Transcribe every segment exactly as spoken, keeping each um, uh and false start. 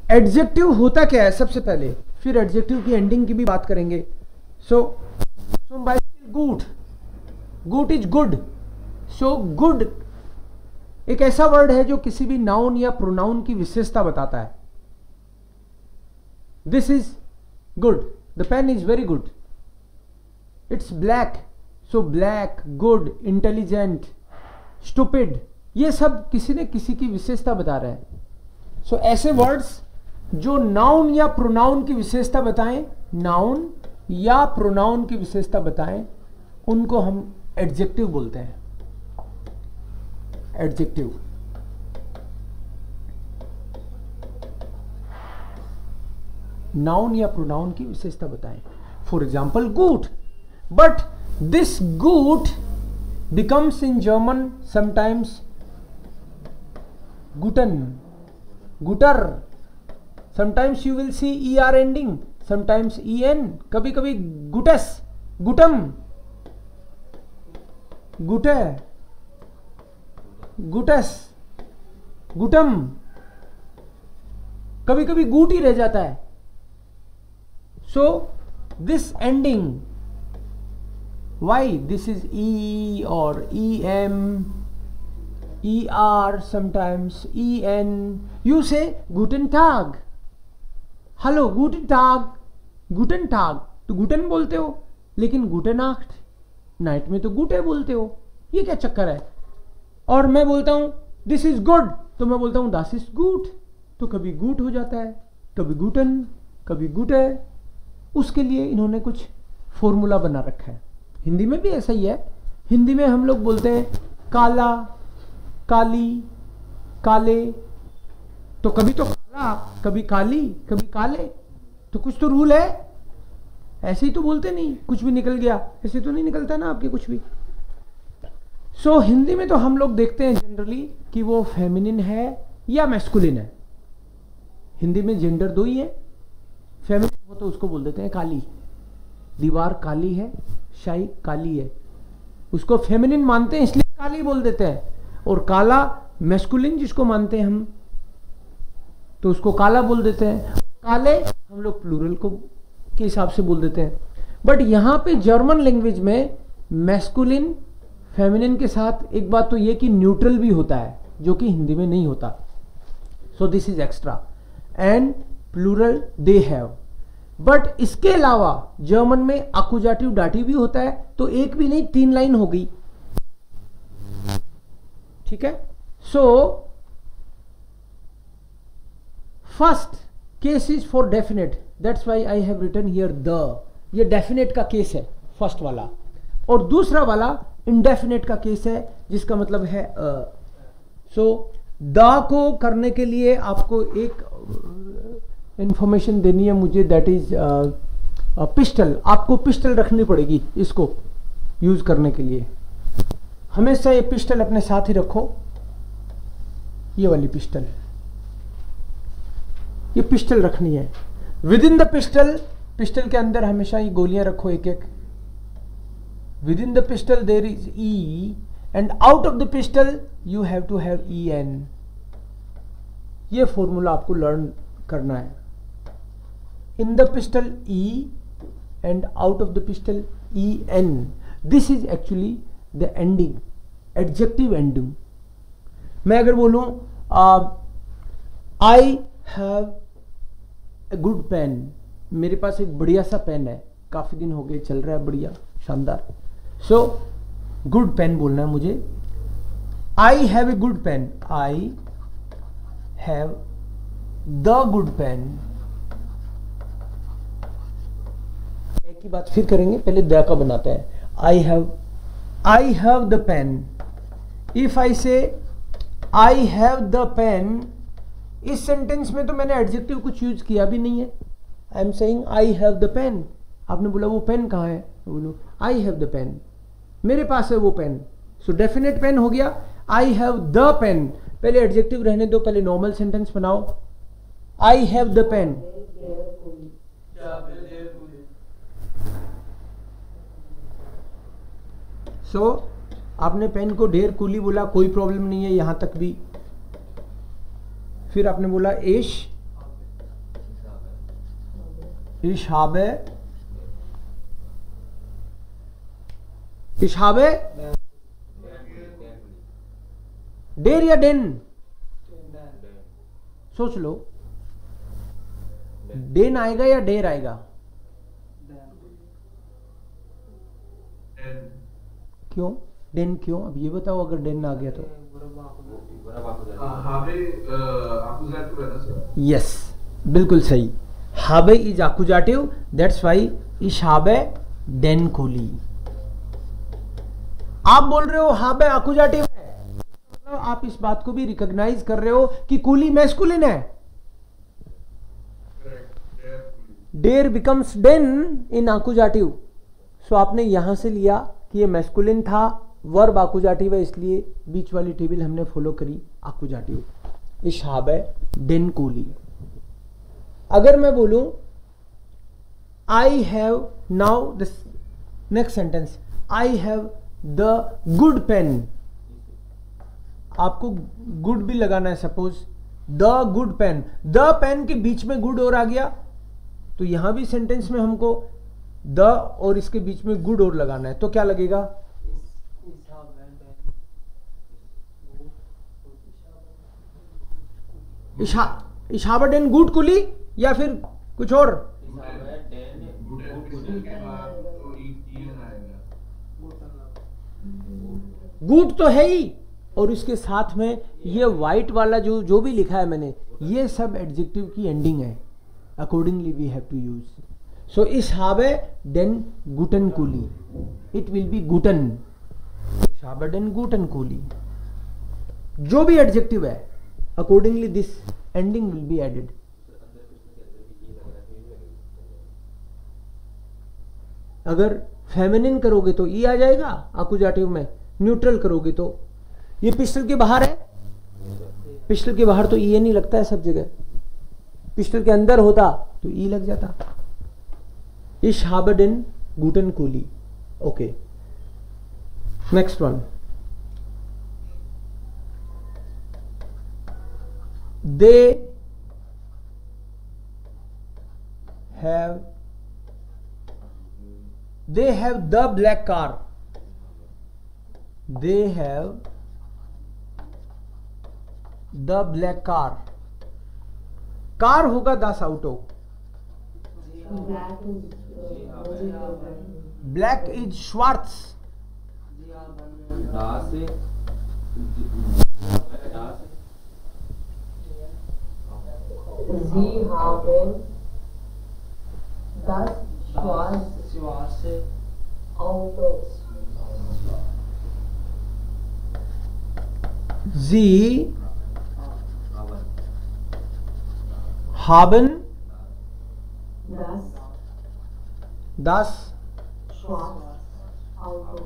Adjective होता क्या है सबसे पहले, फिर एडजेक्टिव की एंडिंग की भी बात करेंगे। So so bicycle good, good is good. So good एक ऐसा वर्ड है जो किसी भी नाउन या प्रोनाउन की विशेषता बताता है। This is good, the pen is very good, it's black, so black, good, intelligent, stupid, ये सब किसी ने किसी की विशेषता बता रहे हैं। सो so, ऐसे वर्ड्स जो नाउन या प्रोनाउन की विशेषता बताएं, नाउन या प्रोनाउन की विशेषता बताएं, उनको हम एडजेक्टिव बोलते हैं। एडजेक्टिव। नाउन या प्रोनाउन की विशेषता बताएं। For example good, but this good becomes in German sometimes guten, guter, sometimes you will see er ending, sometimes en, कभी कभी gutes, gutem, gute, gutes, gutem, कभी कभी गुट ही रह जाता है। so this ending, why this is e or em, er, sometimes en, you say guten tag, hello guten tag, guten tag तो guten बोलते हो, लेकिन gute nacht, नाइट में तो gute बोलते हो, ये क्या चक्कर है। और मैं बोलता हूं this is good, तो मैं बोलता हूं das ist gut, तो कभी gut हो जाता है, कभी guten, कभी gute। उसके लिए इन्होंने कुछ फॉर्मूला बना रखा है। हिंदी में भी ऐसा ही है। हिंदी में हम लोग बोलते हैं काला, काली, काले, तो कभी तो काला, कभी काली, कभी काले, तो कुछ तो रूल है। ऐसे ही तो बोलते नहीं, कुछ भी निकल गया ऐसे तो नहीं निकलता ना आपके कुछ भी। सो so, हिंदी में तो हम लोग देखते हैं जनरली कि वो फेमिनिन है या मैस्कुलिन है। हिंदी में जेंडर दो ही है। फेमिनिन हो तो उसको बोल देते हैं काली, दीवार काली है, शाही काली है, उसको फेमिनिन मानते हैं इसलिए काली बोल देते हैं। और काला मैस्कुलिन जिसको मानते हैं हम, तो उसको काला बोल देते हैं। काले हम लोग प्लूरल को के हिसाब से बोल देते हैं। बट यहाँ पे जर्मन लैंग्वेज में मैस्कुलिन फेमिनिन के साथ एक बात तो ये कि न्यूट्रल भी होता है, जो कि हिंदी में नहीं होता। So this is extra and plural they have. But इसके अलावा जर्मन में अकुजाटिव डाटिव भी होता है, तो एक भी नहीं तीन लाइन हो गई। ठीक है। So first case is for definite, that's why I have written here the. ये डेफिनेट का केस है फर्स्ट वाला, और दूसरा वाला इंडेफिनेट का केस है जिसका मतलब है अ। सो द को करने के लिए आपको एक इंफॉर्मेशन देनी है मुझे, दैट इज पिस्टल। आपको पिस्टल रखनी पड़ेगी इसको यूज करने के लिए। हमेशा ये पिस्टल अपने साथ ही रखो, ये वाली पिस्टल, ये पिस्टल रखनी है। Within the pistol, pistol के अंदर हमेशा ये गोलियां रखो एक एक। Within the pistol there is E and out of the pistol you have to have E N. ये फॉर्मूला आपको लर्न करना है। In the pistol E and out of the pistol E N. This is actually the ending, adjective ending. मैं अगर बोलूं I have a good pen, मेरे पास एक बढ़िया सा पेन है, काफी दिन हो गए चल रहा है, बढ़िया शानदार। सो गुड पेन बोलना है मुझे। I have a good pen, I have the good pen. एक ही बात फिर करेंगे, पहले द का बनाते हैं। I have, I have the pen. If I say I have the pen, इस सेंटेंस में तो मैंने एडजेक्टिव कुछ यूज किया भी नहीं है। I am saying I have the pen. आपने बोला वो पेन कहाँ है, बोलो आई हैव द पेन, मेरे पास है वो पेन। सो डेफिनेट पेन हो गया। आई हैव द पेन, पहले एडजेक्टिव रहने दो, पहले नॉर्मल सेंटेंस बनाओ। I have the pen. So आपने पेन को ढेर कूली बोला, कोई प्रॉब्लम नहीं है यहां तक भी। फिर आपने बोला एश Ich habe Ich habe डेर या डेन, सोच लो, डेन आएगा या डेर आएगा? क्यों डेन क्यों? अब ये बताओ, अगर डेन आ गया तो यस, बिल्कुल सही। हाबे इज आकुजाटिव, दैट्स वाई इश हाबे डेन कोली। आप बोल रहे हो हाबे आकुजाटिव है, मतलब आप इस बात को भी रिकॉग्नाइज कर रहे हो कि कूली मैस्कुलिन है। डेर बिकम्स डेन इन आकुजाटिव। सो आपने यहां से लिया कि ये मैस्कुलिन था, वर्ब आकुजाटिव है, इसलिए बीच वाली टेबल हमने फॉलो करी आकुजाटिव। इश हाबे डेन कूली। अगर मैं बोलूं I have, now this next sentence, I have the good pen. आपको गुड भी लगाना है, suppose the good pen, the pen के बीच में गुड और आ गया तो यहां भी सेंटेंस में हमको द और इसके बीच में गुड और लगाना है, तो क्या लगेगा? इशाबडेन गुड कुली या फिर कुछ और? गुड तो है ही, और इसके साथ में ये वाइट वाला जो जो भी लिखा है मैंने, ये सब एडजेक्टिव की एंडिंग है, accordingly we have to use. So इस हावे देन गुटन कूली, इट विल बी गुटन, हावे देन गुटन कूली। जो भी एडजेक्टिव है accordingly this ending will be added. अगर फेमिनिन करोगे तो ई आ जाएगा आकुजाटिव में, न्यूट्रल करोगे तो, ये पिस्टल के बाहर है, पिस्टल के बाहर तो ई नहीं लगता है सब जगह, पिस्टल के अंदर होता तो ई लग जाता। इश हाबेडन गुटन कूली। Okay, next one, they have they have the black car, they have the black car, car होगा das auto, black is schwarz, Sie haben das schwarze Auto. Sie haben Das das schwarze Auto.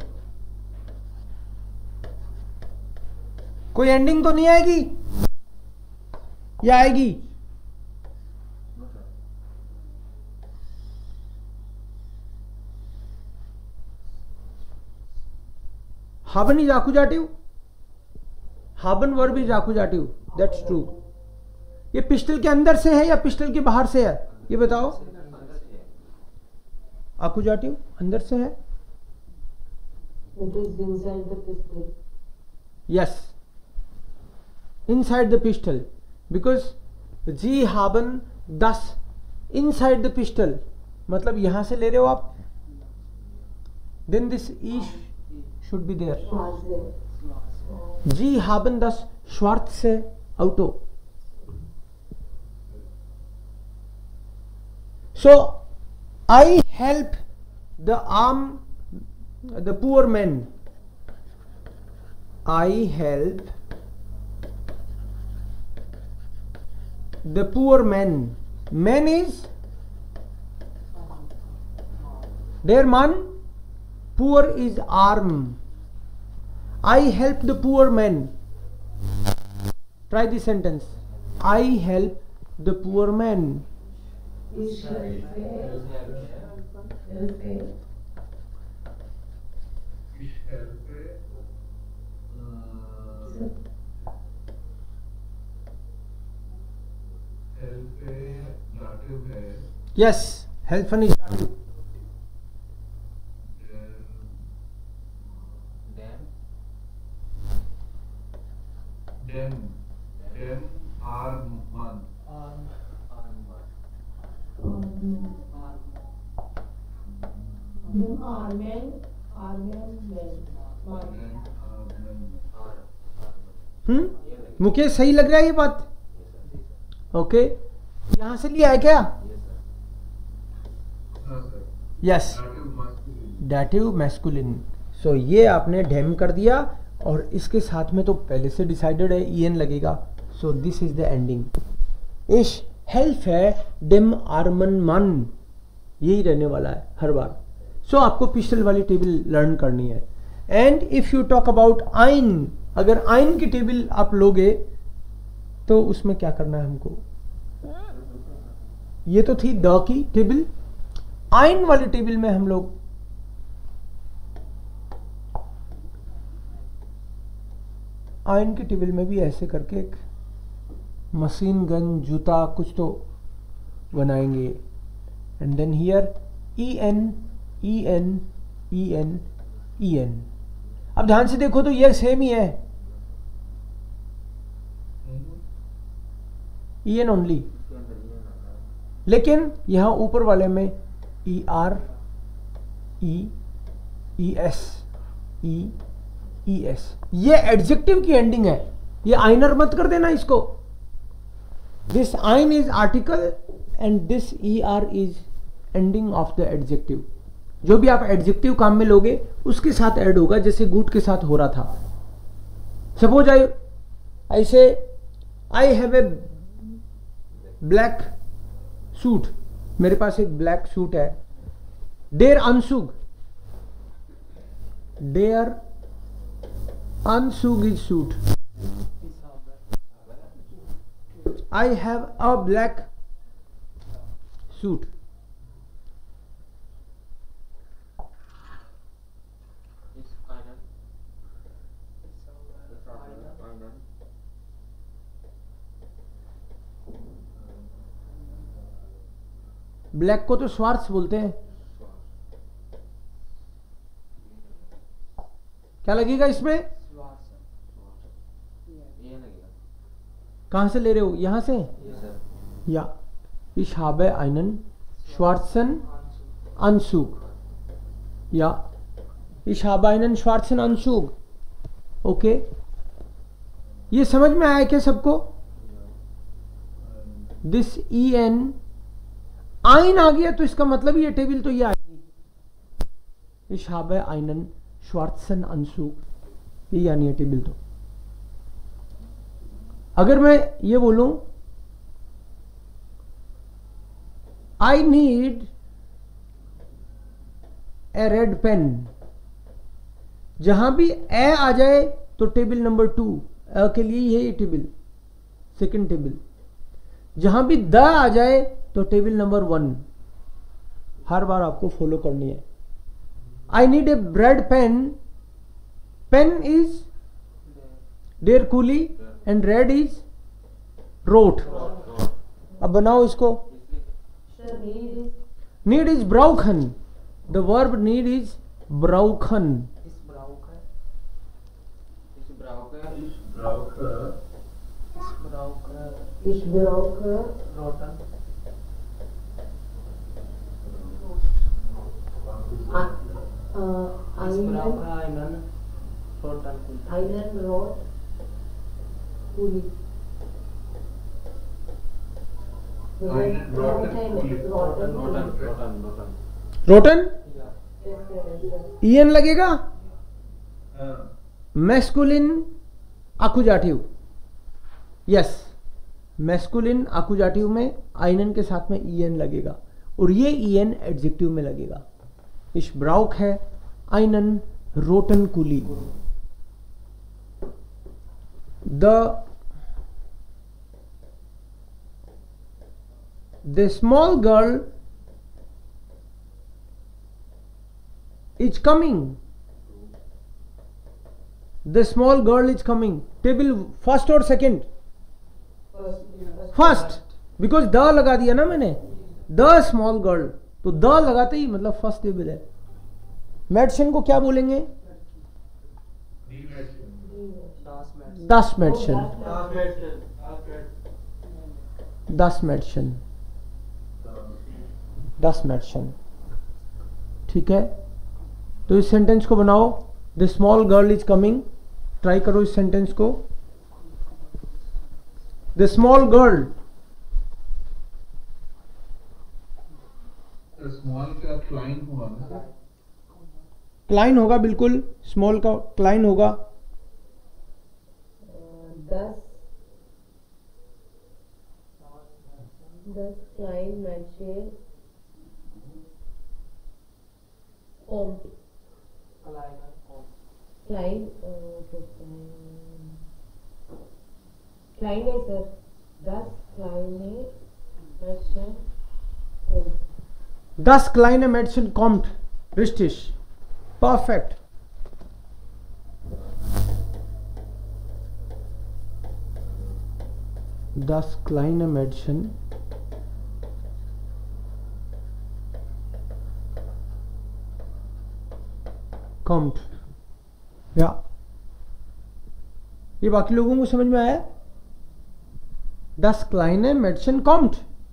कोई ending तो नहीं आएगी या आएगी? haben is accusative, haben verb is accusative, that's true। ये pistol के अंदर से है या पिस्टल के बाहर से है, ये बताओ? accusative अंदर से है। It is inside the pistol. yes, inside the pistol, because ji haben das inside the pistol, मतलब यहां से ले रहे हो आप, then this is should be there। Schwarze. जी haben das schwarze Auto। so I help the arm the poor man, I help the poor man, man is their man, poor is arm, I help the poor man। try this sentence, I help the poor man। Ich helfe. Helfe. Ich helfe, äh, helfe dative है, yes, हेल्फन is डाटिव. Dem, dem, arman. Dem Armen, Armen, Men. हम्म, मुकेश सही लग रहा है ये बात? ओके, यहां से लिया है क्या? Yes, dative masculine. सो ये आपने डेम कर दिया और इसके साथ में तो पहले से डिसाइडेड है ईएन लगेगा. So this is the ending. इश हेल्फ है डेम आर्मन मन, यही रहने वाला है हर बार. सो so, आपको पिछले वाली टेबल लर्न करनी है. And if you talk about आइन, अगर आइन की टेबल आप लोगे तो उसमें क्या करना है हमको? ये तो थी द की टेबल. आइन वाली टेबल में हम लोग आयन की टेबल में भी ऐसे करके एक मशीन गन, जूता कुछ तो बनाएंगे. And then here E N E N E N E N. अब ध्यान से देखो तो ये सेम ही है, ई एन ओनली, लेकिन यहां ऊपर वाले में E R E E S E E S. ये एडजेक्टिव की एंडिंग है, ये आइनर मत कर देना इसको. दिस आइन is article and this E R is ending of the adjective. जो भी आप एडजेक्टिव काम में लोगे उसके साथ ऐड होगा, जैसे गुड के साथ हो रहा था. Suppose I I say I have a black suit, मेरे पास एक ब्लैक सूट है. डेयर अनसुग, डेयर अनसुग is suit. I have a black suit. Black को तो स्वार्ट्स बोलते हैं. क्या लगेगा इसमें? कहां से ले रहे हो? यहां से या ich habe einen schwarzen Anzug, या ich habe einen schwarzen Anzug. Okay, ये समझ में आया क्या सबको? दिस ई एन आइन आ गया तो इसका मतलब ये टेबल तो ये आएगी. ich habe einen schwarzen Anzug, ये यानी है टेबल. तो अगर मैं ये बोलूं I need a red pen, जहां भी ए आ जाए तो टेबल नंबर टू, अ के लिए ये ये टेबल सेकंड टेबल. जहां भी द आ जाए तो टेबल नंबर वन. हर बार आपको फॉलो करनी है. I need a bread pen, pen is डेर कूली एंड रेड इज रोट. अब बनाओ इसको. नीड इज ब्राउखन, द वर्ब नीड इज ब्राउखन. Ich brauche roten. Einen roten. Einen rot. Kuli. रोटन ई एन लगेगा. मैस्कुलिन आकुजाटिव. यस, मैस्कुलिन आकुजाटिव में आइनन के साथ में ई एन लगेगा और ये ई एन एडजेक्टिव में लगेगा. इस ब्राउक है आइनन रोटन कुली. The the small girl is coming. The small girl is coming. Table first और सेकंड? फर्स्ट, बिकॉज द लगा दिया ना मैंने. द स्मॉल गर्ल, तो द लगाते ही मतलब फर्स्ट टेबल है। मेडिसिन को क्या बोलेंगे? दस मेडिसिन, दस मेडिसिन, दस मेडिसिन। ठीक है, तो इस सेंटेंस को बनाओ, the small girl is coming. Try करो इस सेंटेंस को, द स्मॉल गर्ल। स्मॉल का क्लाइन हुआ ना? क्लाइन होगा, बिल्कुल स्मॉल का क्लाइन होगा। दस दस क्लाइन मैचे कॉम क्लाइन क्लाइन है सर, दस क्लाइन है मैचे कॉम। दस क्लाइन मेडिसिन कॉम्ट रिस्टिश, परफेक्ट। दस क्लाइन मेडिसिन कॉम्ट। या ये बाकी लोगों को समझ में आया? दस क्लाइन मेडिसिन कॉम्ट।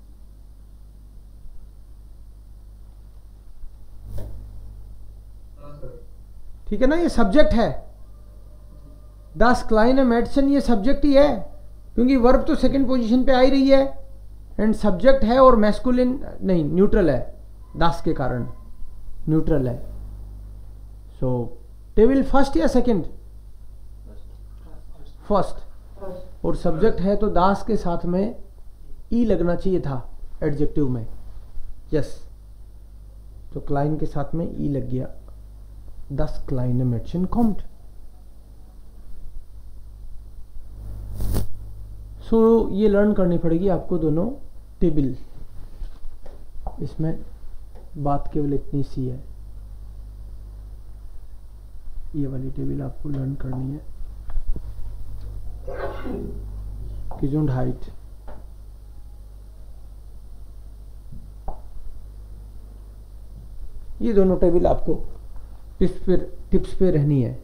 ठीक है ना, ये सब्जेक्ट है। दस क्लाइन मेडिसिन ये सब्जेक्ट ही है, क्योंकि वर्ब तो सेकंड पोजीशन पे आ ही रही है एंड सब्जेक्ट है और मैस्कुलिन नहीं, न्यूट्रल है, दस के कारण न्यूट्रल है। सो टेबल फर्स्ट या सेकंड? फर्स्ट। और सब्जेक्ट है तो दास के साथ में ई लगना चाहिए था एडजेक्टिव में। यस, तो क्लाइन के साथ में ई लग गया। दस क्लाइन मेडिसिन कॉम्ट। सो ये लर्न करनी पड़ेगी आपको दोनों टेबल। इसमें बात केवल इतनी सी है, ये वाली टेबल आपको लर्न करनी है। किजुंड हाइट, ये दोनों टेबल आपको टिप्स पे टिप्स पे रहनी है।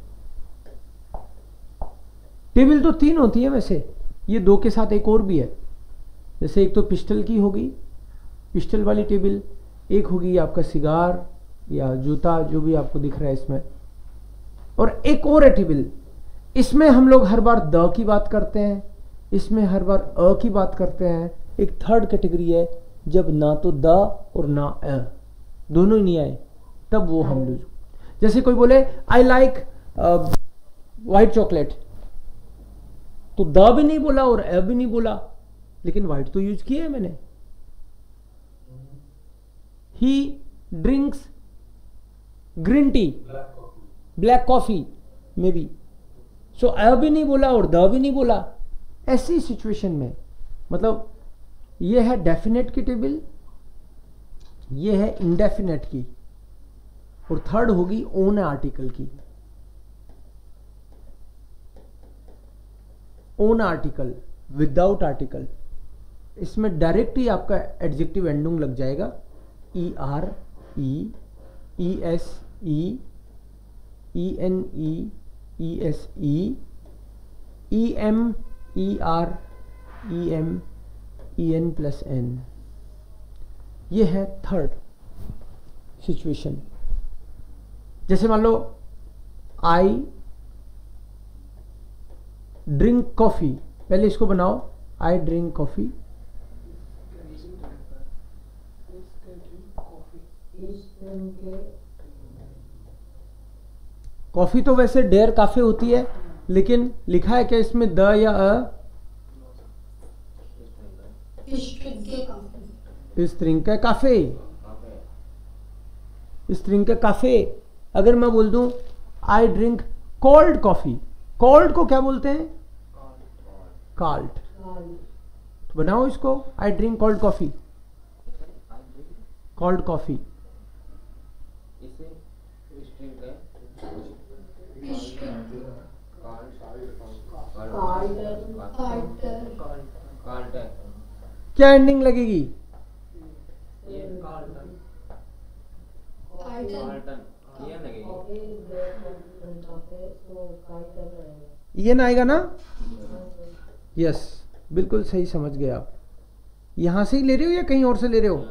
टेबल तो तीन होती है वैसे, ये दो के साथ एक और भी है। जैसे एक तो पिस्टल की होगी, पिस्टल वाली टेबल, एक होगी आपका सिगार या जूता, जो भी आपको दिख रहा है इसमें, और एक और है टेबल। इसमें हम लोग हर बार द की बात करते हैं, इसमें हर बार अ की बात करते हैं। एक थर्ड कैटेगरी है जब ना तो द और ना अ दोनों ही नहीं आए, तब वो हम लोग, जैसे कोई बोले आई लाइक वाइट चॉकलेट, तो द भी नहीं बोला और अ भी नहीं बोला, लेकिन वाइट तो यूज किया है मैंने। He drinks green tea, black coffee maybe, so a भी नहीं बोला और द भी नहीं बोला। ऐसी सिचुएशन में मतलब ये है डेफिनेट की टेबल, ये है इंडेफिनेट की, और थर्ड होगी ओन आर्टिकल की। ओन आर्टिकल विदाउट आर्टिकल, इसमें डायरेक्ट ही आपका एडजेक्टिव एंडिंग लग जाएगा, E R E, E S E, E N E, E S E, E M, E R, E M, E N plus N. ये है third situation. जैसे मान लो I drink coffee, पहले इसको बनाओ, आई ड्रिंक कॉफी। कॉफी तो वैसे dare cafe होती है, लेकिन लिखा है क्या इसमें द या अ? इस ड्रिंक का काफे, इस ड्रिंक का काफे। अगर मैं बोल दूं I drink cold coffee, cold को क्या बोलते हैं? काल्ट। तो बनाओ इसको, I drink cold coffee, cold coffee. क्या एंडिंग लगेगी? Okay is there from front of it, so काय कर रहे हैं? ई एन आएगा ना? हाँ, sir. यस, बिल्कुल सही समझ गए आप। यहां से ही ले रहे हो या कहीं और से ले रहे हो?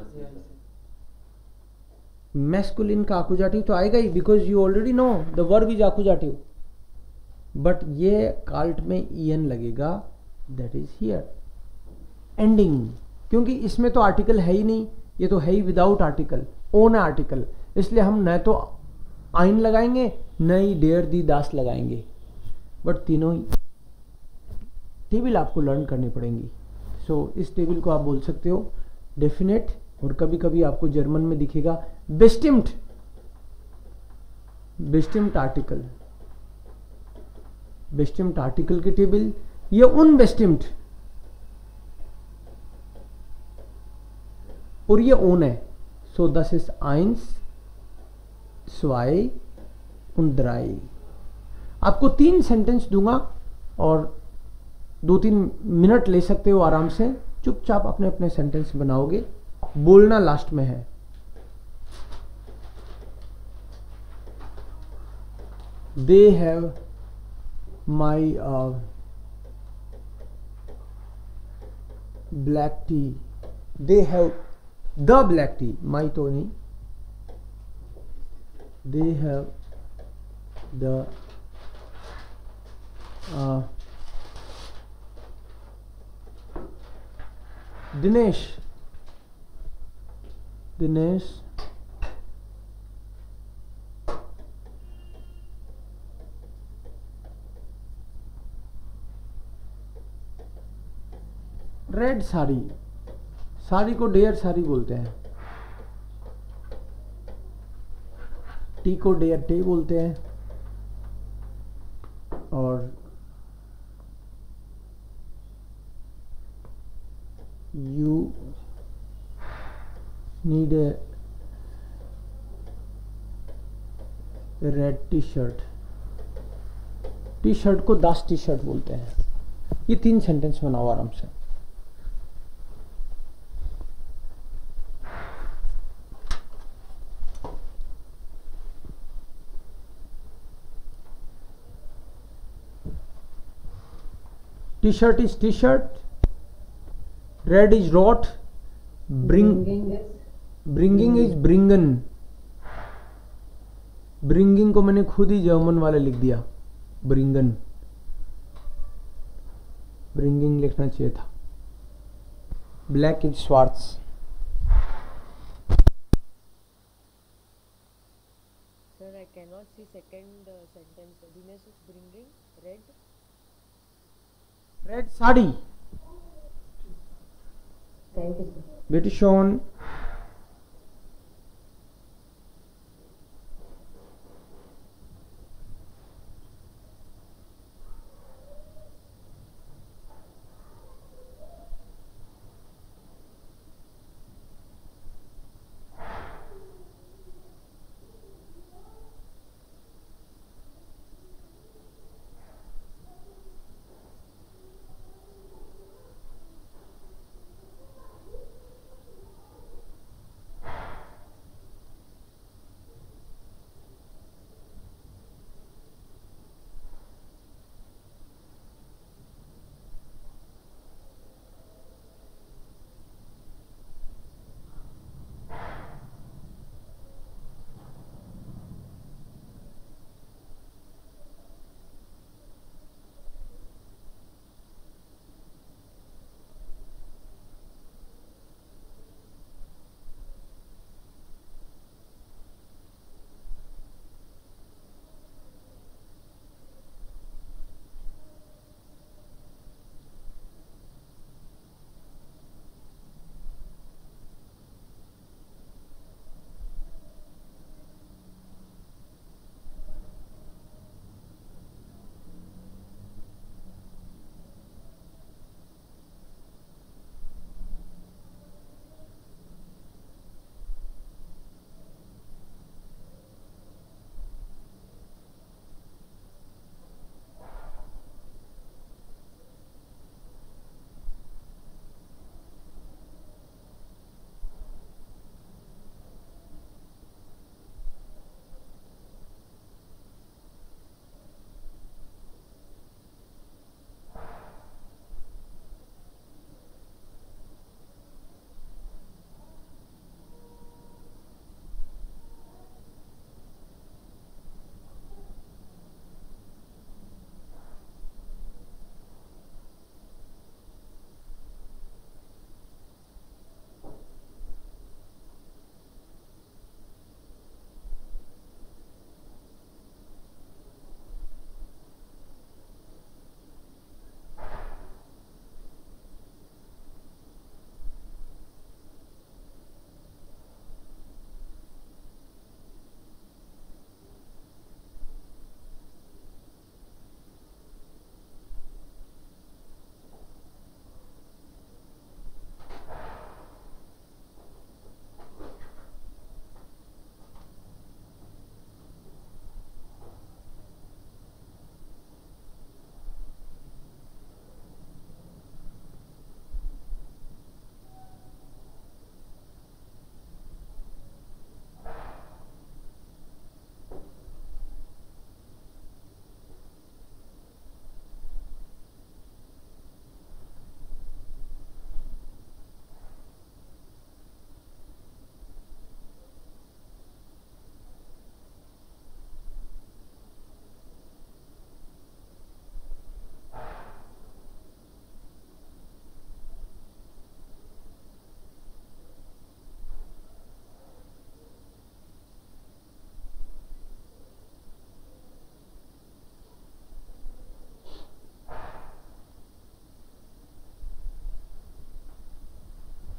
मैस्कुलिन का आकुजाटिव तो आएगा ही, because you already know the verb is आकुजाटिव, बट ये काल्ट में ई एन लगेगा, दैट इज हियर एंडिंग, क्योंकि इसमें तो आर्टिकल है ही नहीं, ये तो है ही विदाउट आर्टिकल, ओन है आर्टिकल, इसलिए हम न तो आइन लगाएंगे न ही डेयर दी दास लगाएंगे, बट तीनों ही टेबल आपको लर्न करनी पड़ेंगी। सो so, इस टेबल को आप बोल सकते हो डेफिनेट, और कभी कभी आपको जर्मन में दिखेगा बेस्टिम्ड, बेस्टिम्ड आर्टिकल, बेस्टिम्ड आर्टिकल की टेबल, ये उन बेस्टिम्ड, और ये ओन है। सो दस इज आइंस स्वाई und drei। आपको तीन सेंटेंस दूंगा और दो तीन मिनट ले सकते हो आराम से, चुपचाप अपने अपने सेंटेंस बनाओगे, बोलना लास्ट में है। They have my black tea, they have the black tea, my तो नहीं, they have the uh, Dinesh Dinesh red sari, sari को डेयर साड़ी बोलते हैं, टी को डेयर टे बोलते हैं, और you need a red t-shirt, t-shirt को दास टी शर्ट बोलते हैं। ये तीन सेंटेंस बनाओ आराम से। T-shirt is t-shirt, red is रॉट, bring Bringing is bringing is ब्रिंगन, ब्रिंगिंग को मैंने खुद ही जर्मन वाले लिख दिया, ब्रिंगन, ब्रिंगिंग लिखना चाहिए था। ब्लैक इज स्वार्ट्स, Sir, I cannot see second uh, sentence. Dinesh is bringing red. Red sari, Thank you, sir. बिटी शॉन,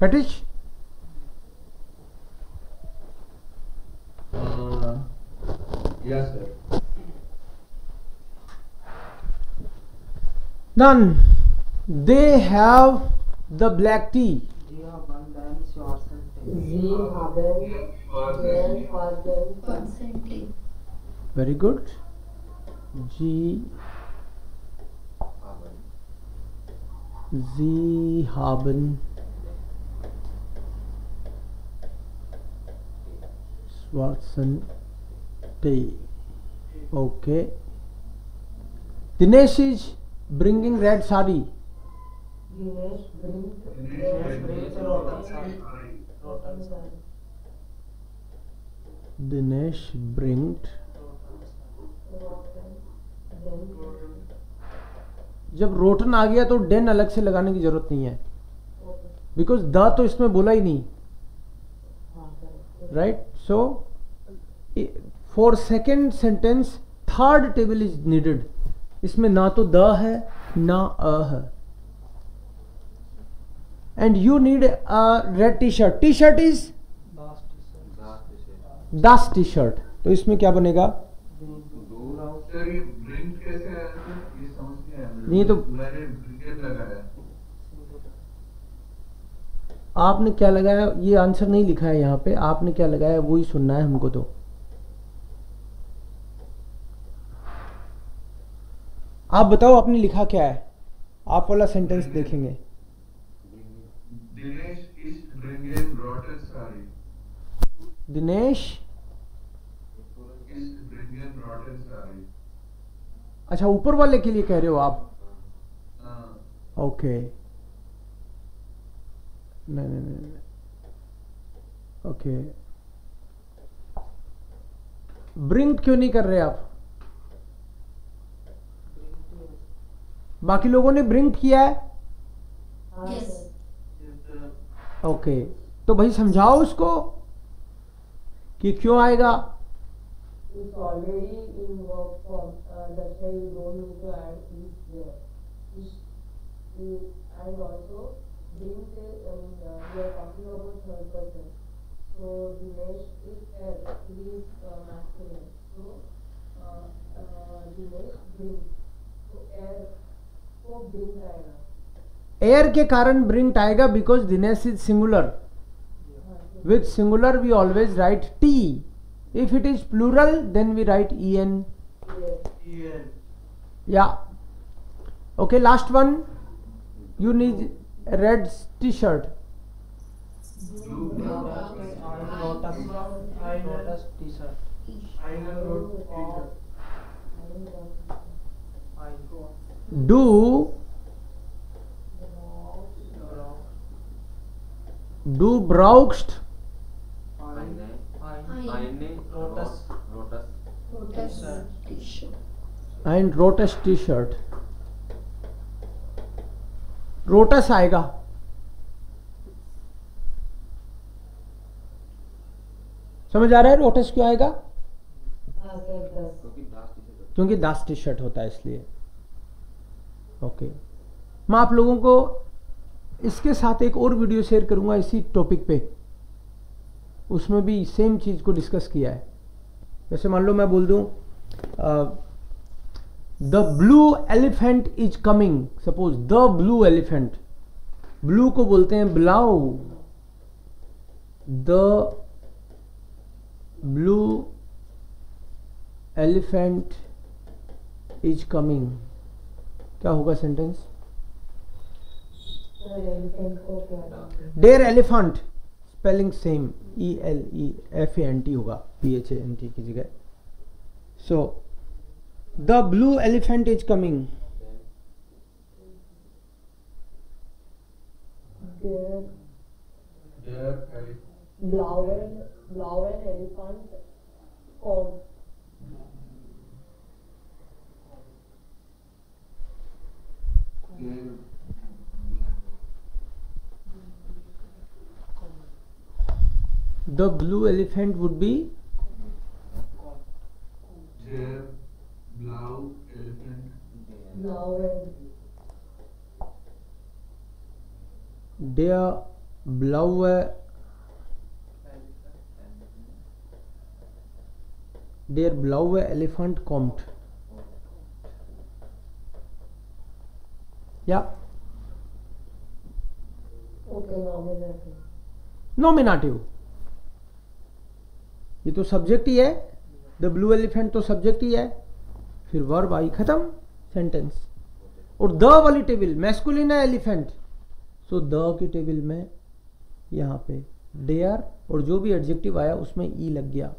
Fetish? Uh, yes, sir. Done. They have the black tea. Sie haben den schwarzen Tee. Sie haben den schwarzen Tee. Very good. G. Sie haben schwarzen Tee. Okay. Dinesh is bringing red sari. Dinesh bringt Dinesh bringt roten Sari. Roten Sari. Dinesh bringt. जब रोटन आ गया तो Dane अलग से लगाने की जरूरत नहीं है, बिकॉज द तो इसमें बोला ही नहीं, right. So for second sentence third table is needed. इसमें ना तो द है ना अ है. And you need a red t-shirt. T-shirt is दास टी शर्ट. तो इसमें क्या बनेगा? सर ये ब्रिंक कैसे आया सर? ये समझ नहीं आया मुझे. नहीं तो मैंने ब्रिकेट लगाया. आपने क्या लगाया? ये आंसर नहीं लिखा है यहाँ पे. आपने क्या लगाया वो ही सुनना है हमको. तो आप बताओ आपने लिखा क्या है. आप वाला सेंटेंस देखेंगे. दिनेश इज ब्रिंगिंग रॉटन साड़ी. दिनेश इज ब्रिंगिंग रॉटन साड़ी. अच्छा, ऊपर वाले के लिए कह रहे हो आप? हाँ. ओके. नहीं नहीं नहीं. ओके. ब्रिंक क्यों नहीं कर रहे आप? बाकी लोगों ने ब्रिंक किया है. ओके. तो भाई समझाओ उसको कि क्यों आएगा. It's already in verb form. Uh, that's why you don't need to add is there. Is, is, and also, bring the, um, uh, we are talking about third person. So, Dinesh is air. He is uh, masculine. So, uh, uh, Dinesh bring. So, air को bring आएगा. एयर के कारण ब्रिंक आएगा because Dinesh is singular. With singular we always write T. If it is plural, then we write en. En. Yeah. Okay, last one. You need a red t-shirt. Lotus Lotus T-shirt. I T-shirt. Do do brauchst Eine Lotus Lotus T-shirt. and Lotus t-shirt. Lotus आएगा. समझ आ रहा है lotus क्यों आएगा? क्योंकि दास T shirt होता है इसलिए. ओके. मैं आप लोगों को इसके साथ एक और वीडियो शेयर करूंगा इसी टॉपिक पे. उसमें भी सेम चीज को डिस्कस किया है. जैसे मान लो मैं बोल दूं the blue elephant is coming. Suppose the blue elephant. Blue को बोलते हैं ब्लाउ. The blue elephant is coming. क्या होगा सेंटेंस? डेयर elephant. Spelling same. E L E F A N T होगा. P H A N T की जगह. So the blue elephant is coming. Blauen, blauen Elephant kommt. The blue elephant would be Der blau elephant. Blauen. der blaue der blaue Elefant kommt. Ja, Okay, nominative. Nominative, ये तो subject ही है, the blue elephant तो subject ही है, फिर verb आई, खत्म सेंटेंस। और द वाली टेबल मैस्कुलिन है एलिफेंट, सो द की टेबल में यहाँ पे डेयर और जो भी एडजेक्टिव आया उसमें ई लग गया,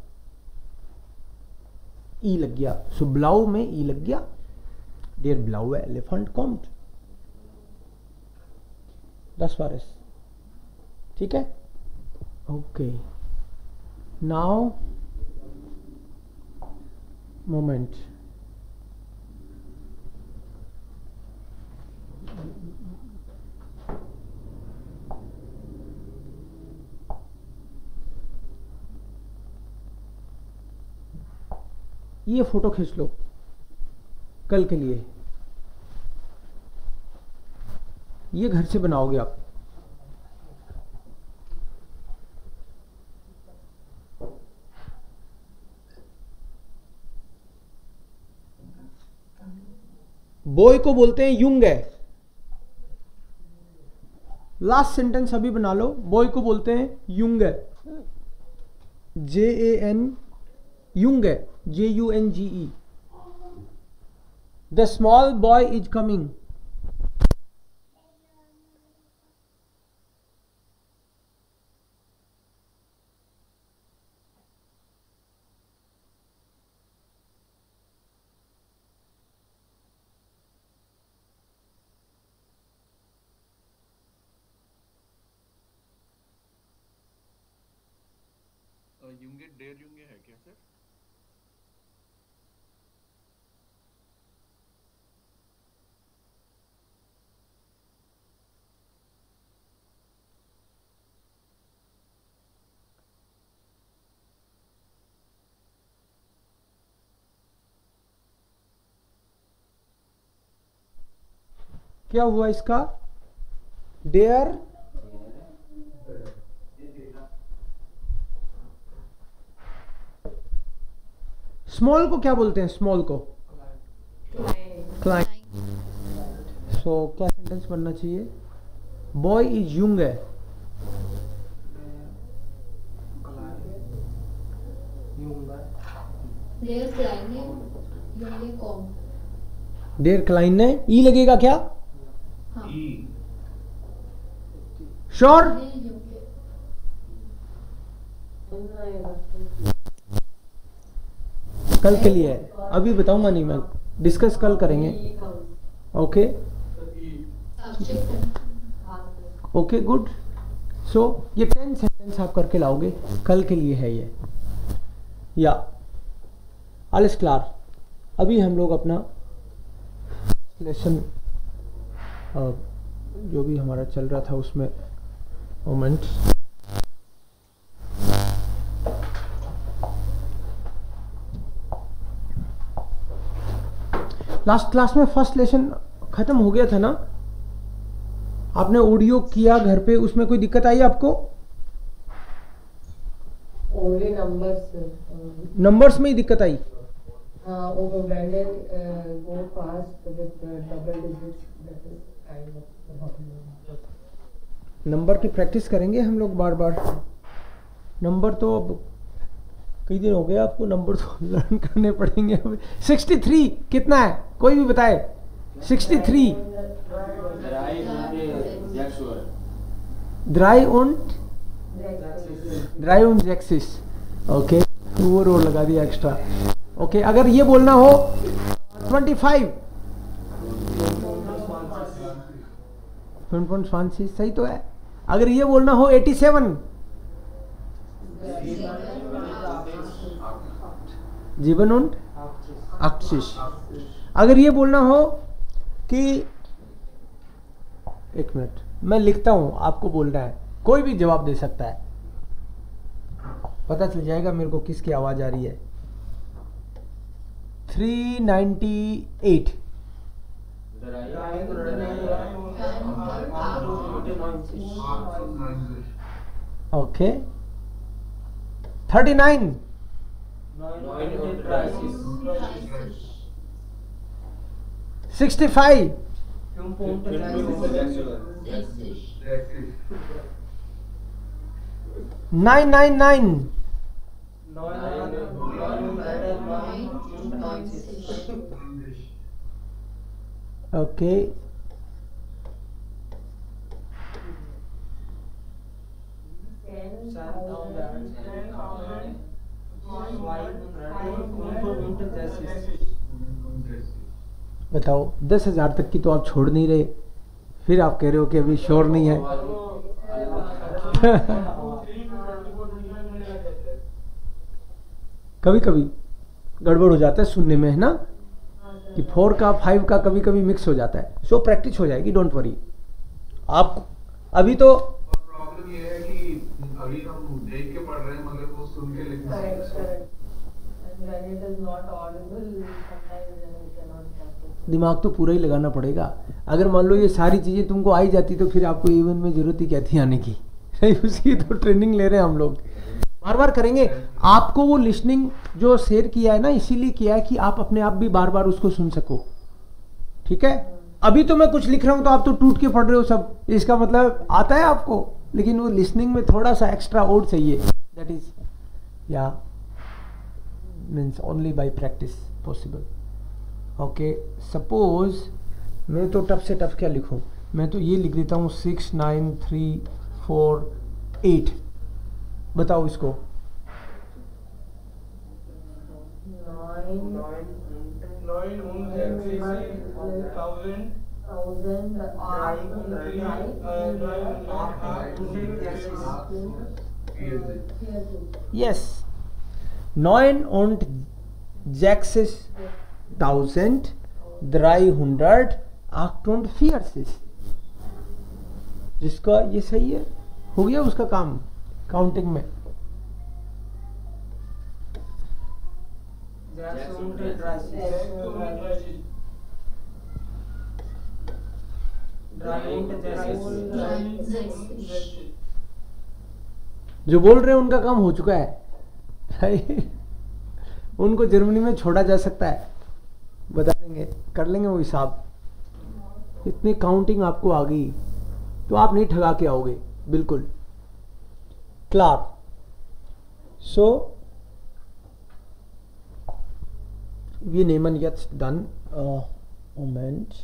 ई लग गया, सो ब्लाउ में ई लग गया, डेयर ब्लाउ एलिफेंट कॉम्ट, दस वारिस, ठीक है। ओके, नाउ मोमेंट, ये फोटो खींच लो कल के लिए, ये घर से बनाओगे आप। बॉय को बोलते हैं युंग है, लास्ट सेंटेंस अभी बना लो, बॉय को बोलते हैं युंग है, जे ए एन, युंग है, J U N G E. The small boy is coming, युंगे डेर युंगे है क्या सर? क्या हुआ इसका, डेयर स्मॉल को क्या बोलते हैं, स्मॉल को क्लाइंट, सो क्या सेंटेंस बनना चाहिए, बॉय इज युंग है, देयर क्लाइने युंगे कॉम, डेयर क्लाइन है, ई लगेगा क्या, हाँ श्योर, युंगे कल के लिए है, अभी बताऊंगा नहीं मैं, डिस्कस कल करेंगे। ओके ओके गुड, सो ये टेन सेंटेंस आप करके लाओगे, कल के लिए है ये, या alles क्लार। अभी हम लोग अपना लेसन जो भी हमारा चल रहा था उसमें मोमेंट, लास्ट क्लास में फर्स्ट लेसन खत्म हो गया था ना, आपने ऑडियो किया घर पे, उसमें कोई दिक्कत आई आपको, Only numbers. नंबर्स में ही दिक्कत आई, Uh, over when uh, go fast with uh, double digits, that is kind of problem. Number की प्रैक्टिस करेंगे हम लोग बार बार, नंबर तो अब कई दिन हो गए आपको, नंबर तो लर्न करने पड़ेंगे अब। सिक्सटी थ्री कितना है, कोई भी बताए, सिक्सटी थ्री ड्राई und ड्राई und जैक्सिस, ओके वो रोड लगा दिया एक्स्ट्रा। ओके okay, अगर ये बोलना हो ट्वेंटी फाइव, सही तो है, अगर ये बोलना हो एटी सेवन, जीवन und achtzig, अगर ये बोलना हो कि, एक मिनट मैं लिखता हूं, आपको बोलना है, कोई भी जवाब दे सकता है, पता चल जाएगा मेरे को किसकी आवाज आ रही है। Three ninety eight, achtundneunzig. Okay. thirty-nine. neununddreißig. sixty-five. sechzig. sechzig. nine ninety-nine. neunundneunzig. Okay. Ten Ten thousand, thousand, ten thousand, बताओ, दस हजार तक की तो आप छोड़ नहीं रहे, फिर आप कह रहे हो कि अभी श्योर नहीं है। कभी कभी गड़बड़ हो जाता है सुनने में, है ना, कि फोर का फाइव का कभी कभी मिक्स हो जाता है। सो प्रैक्टिस हो जाएगी, डोंट वरी। आप अभी तो प्रॉब्लम ये है कि अभी हम देख के पढ़ रहे हैं मगर वो सुन के लिखना correct, है। correct. And when it is not audible, sometimes then we cannot practice. दिमाग तो पूरा ही लगाना पड़ेगा। अगर मान लो ये सारी चीज़ें तुमको आई जाती तो फिर आपको इवन में ज़रूरत ही क्या थी आने की। उसकी तो ट्रेनिंग ले रहे हैं हम लोग, बार बार करेंगे। आपको वो लिसनिंग जो शेयर किया है ना, इसीलिए किया है कि आप अपने आप भी बार बार उसको सुन सको, ठीक है। अभी तो मैं कुछ लिख रहा हूँ तो आप तो टूट के पढ़ रहे हो सब, इसका मतलब आता है आपको, लेकिन वो लिसनिंग में थोड़ा सा एक्स्ट्रा और चाहिए। दैट इज या means only by practice possible. Okay, suppose मैं तो टफ से टफ क्या लिखूं, मैं तो ये लिख देता हूँ six nine three four eight. बताओ इसको। Thousand, Yes. neun und sechstausend dreihundertachtundvierzig। जिसका ये सही है, हो गया उसका काम काउंटिंग में। जो बोल रहे हैं उनका काम हो चुका है। उनको जर्मनी में छोड़ा जा सकता है, बता देंगे, कर लेंगे वो हिसाब। इतनी काउंटिंग आपको आ गई तो आप नहीं ठगा के आओगे, बिल्कुल क्लार। सो wir nehmen jetzt dann uh, Moment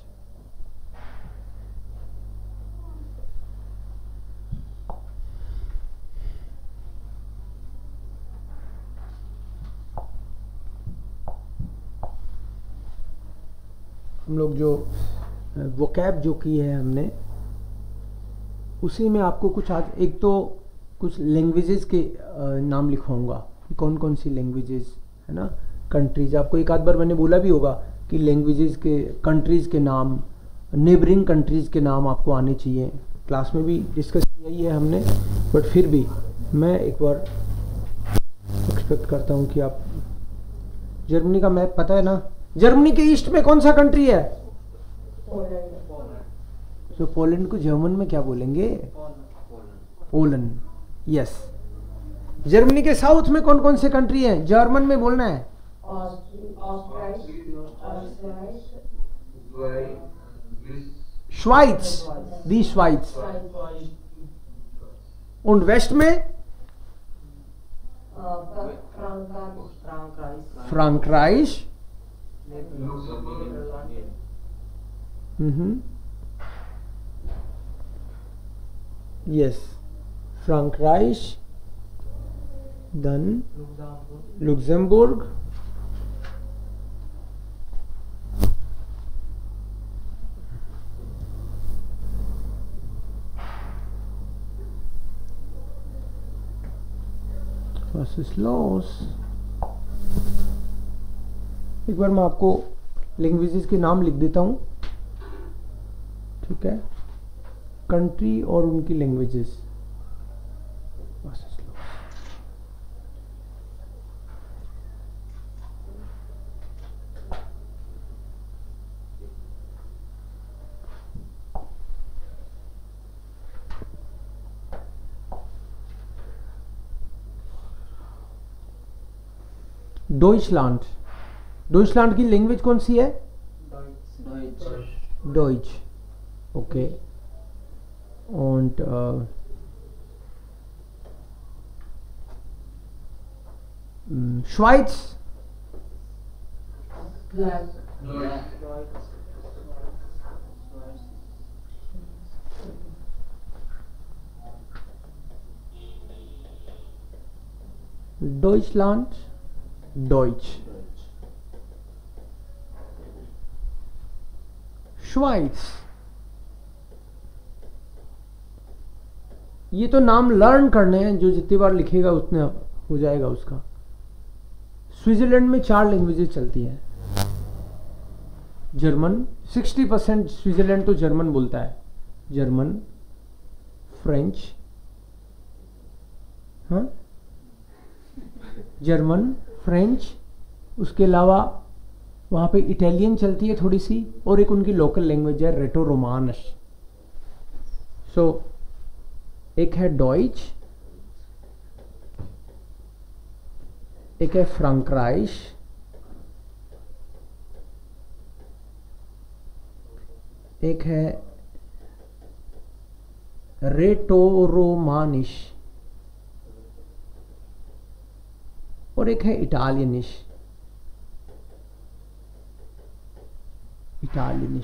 हम लोग जो वोकैब जो की है हमने, उसी में आपको कुछ आज एक तो कुछ लैंग्वेजेस के नाम लिखवाऊंगा, कौन कौन सी लैंग्वेजेस है ना, कंट्रीज। आपको एक आध बार मैंने बोला भी होगा कि लैंग्वेजेस के, कंट्रीज के नाम, नेबरिंग कंट्रीज के नाम आपको आने चाहिए। क्लास में भी डिस्कस किया ही है हमने, बट फिर भी मैं एक बार एक्सपेक्ट करता हूँ कि आप, जर्मनी का मैप पता है ना, जर्मनी के ईस्ट में कौन सा कंट्री है? तो पोलैंड को जर्मन में क्या बोलेंगे? पोलैंड। यस। जर्मनी के साउथ में कौन कौन से कंट्री है? जर्मन में बोलना है। श्वाइट्स, दी श्वाइट्स। और वेस्ट में फ्रांकराइश। हम्म, यस, फ्रांकराइश, then Luxembourg, was ist los? एक बार मैं आपको लैंग्वेजेस के नाम लिख देता हूँ, ठीक है, कंट्री और उनकी लैंग्वेजेस। डोइचलैंड, डोइचलैंड की लैंग्वेज कौन सी है? Deutsch. डोइच, okay. Und äh, mh, Schweiz, Black. Deutsch. Deutsch. Deutschland, Deutsch, Schweiz। ये तो नाम लर्न करने हैं, जो जितनी बार लिखेगा उतने हो जाएगा उसका। स्विट्जरलैंड में चार लैंग्वेजेस चलती हैं। जर्मन, सिक्सटी परसेंट स्विट्जरलैंड तो जर्मन बोलता है। जर्मन, फ्रेंच, हाँ, जर्मन, फ्रेंच, उसके अलावा वहाँ पे इटालियन चलती है थोड़ी सी, और एक उनकी लोकल लैंग्वेज है रेटो रोमानस। सो एक है डॉइच, एक है फ्रैंकराइश, एक है रेटोरोमानिश, और एक है इटालियनिश। इटालियनिश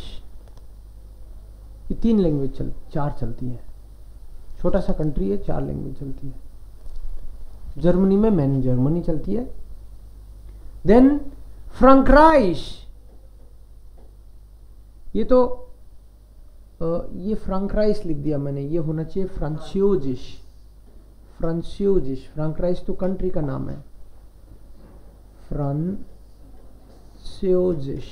ये तीन लैंग्वेज चल चार चलती हैं। छोटा सा कंट्री है, चार लैंग्वेज चलती है। जर्मनी में मैन जर्मनी चलती है। देन फ्रैंकराइश, ये तो आ, ये फ्रैंकराइश लिख दिया मैंने, ये होना चाहिए फ्रांसियोजिश। फ्रांसियोजिश, फ्रैंकराइश तो कंट्री का नाम है। फ्रांसियोजिश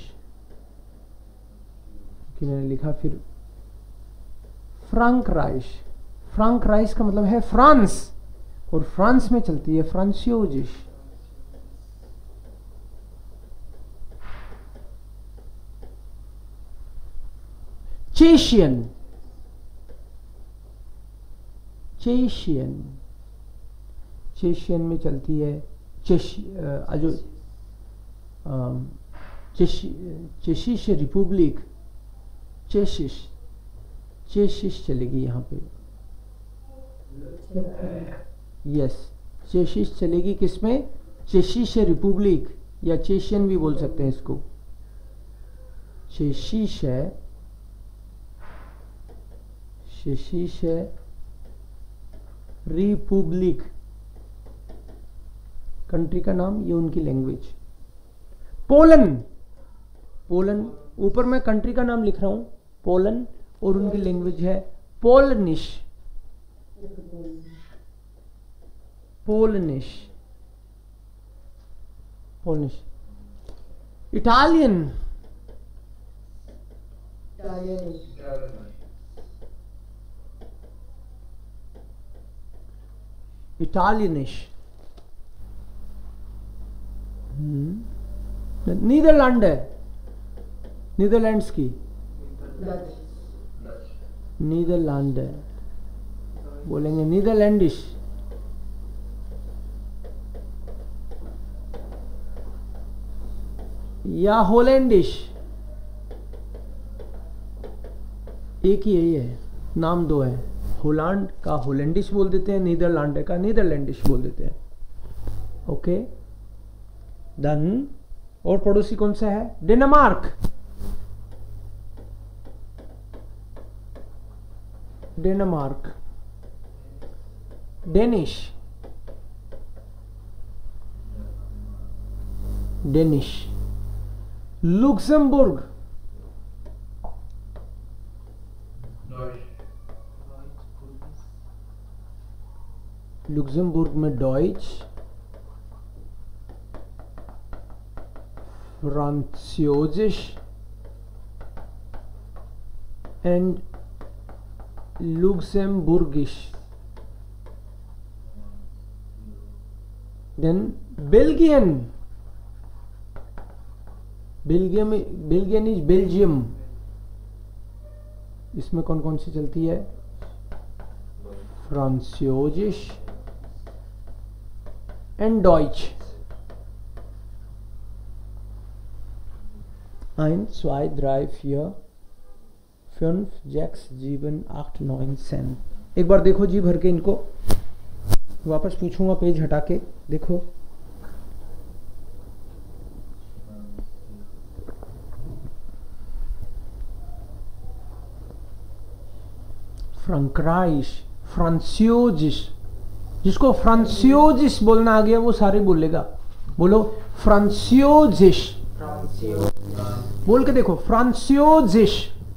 कि मैंने लिखा फिर फ्रैंकराइश। फ्रैंकराइश का मतलब है फ्रांस, और फ्रांस में चलती है फ्रांसियोजिश। चेशियन, चेशियन, चेशियन में चलती है चेश जो चेशिश रिपब्लिक, चेशिश, चेशिश चलेगी यहाँ पे। यस, चेशिश चलेगी किसमें? चेशिश रिपब्लिक, या चेशियन भी बोल सकते हैं इसको। चेशिश है, चेशिश है रिपब्लिक, कंट्री का नाम, ये उनकी लैंग्वेज। पोलन, पोलन, ऊपर मैं कंट्री का नाम लिख रहा हूं पोलन, और उनकी लैंग्वेज है पोलनिश। पोलनिश, पोलनिश। Italian, Italian. इटालियनिश। नीदरलैंड है, नीदरलैंड्स की Dutch. नीदरलैंड है, बोलेंगे नीदरलैंडिश। या होलैंडिश, एक ही है, ये नाम दो है। होलैंड का होलैंडिश बोल देते हैं, नीदरलैंड का नीदरलैंडिश बोल देते हैं। Okay, done. और पड़ोसी कौन सा है? Denmark, Denmark. Danish, Danish. Luxembourg, Luxembourg में डॉइच। फ्रांसियोजिश एंड लुक्सेमबुर्गिश। देन बेल्जियन, बेल्जियम, बेल्जियन इज बेल्जियम। इसमें कौन कौन सी चलती है? फ्रांसियोजिश एंड डॉइच। ein, zwei, drei, vier, fünf, sechs, sieben, आठ, नौ, zehn। एक बार देखो जी भर के इनको, वापस पूछूंगा पेज हटा के देखो। फ्रांक्राइश, फ्रांसियोजिस, जिसको फ्रांसियोजिस बोलना आ गया वो सारे बोलेगा। बोलो फ्रांसियोजिस, बोल के देखो फ्रांसियोजिस।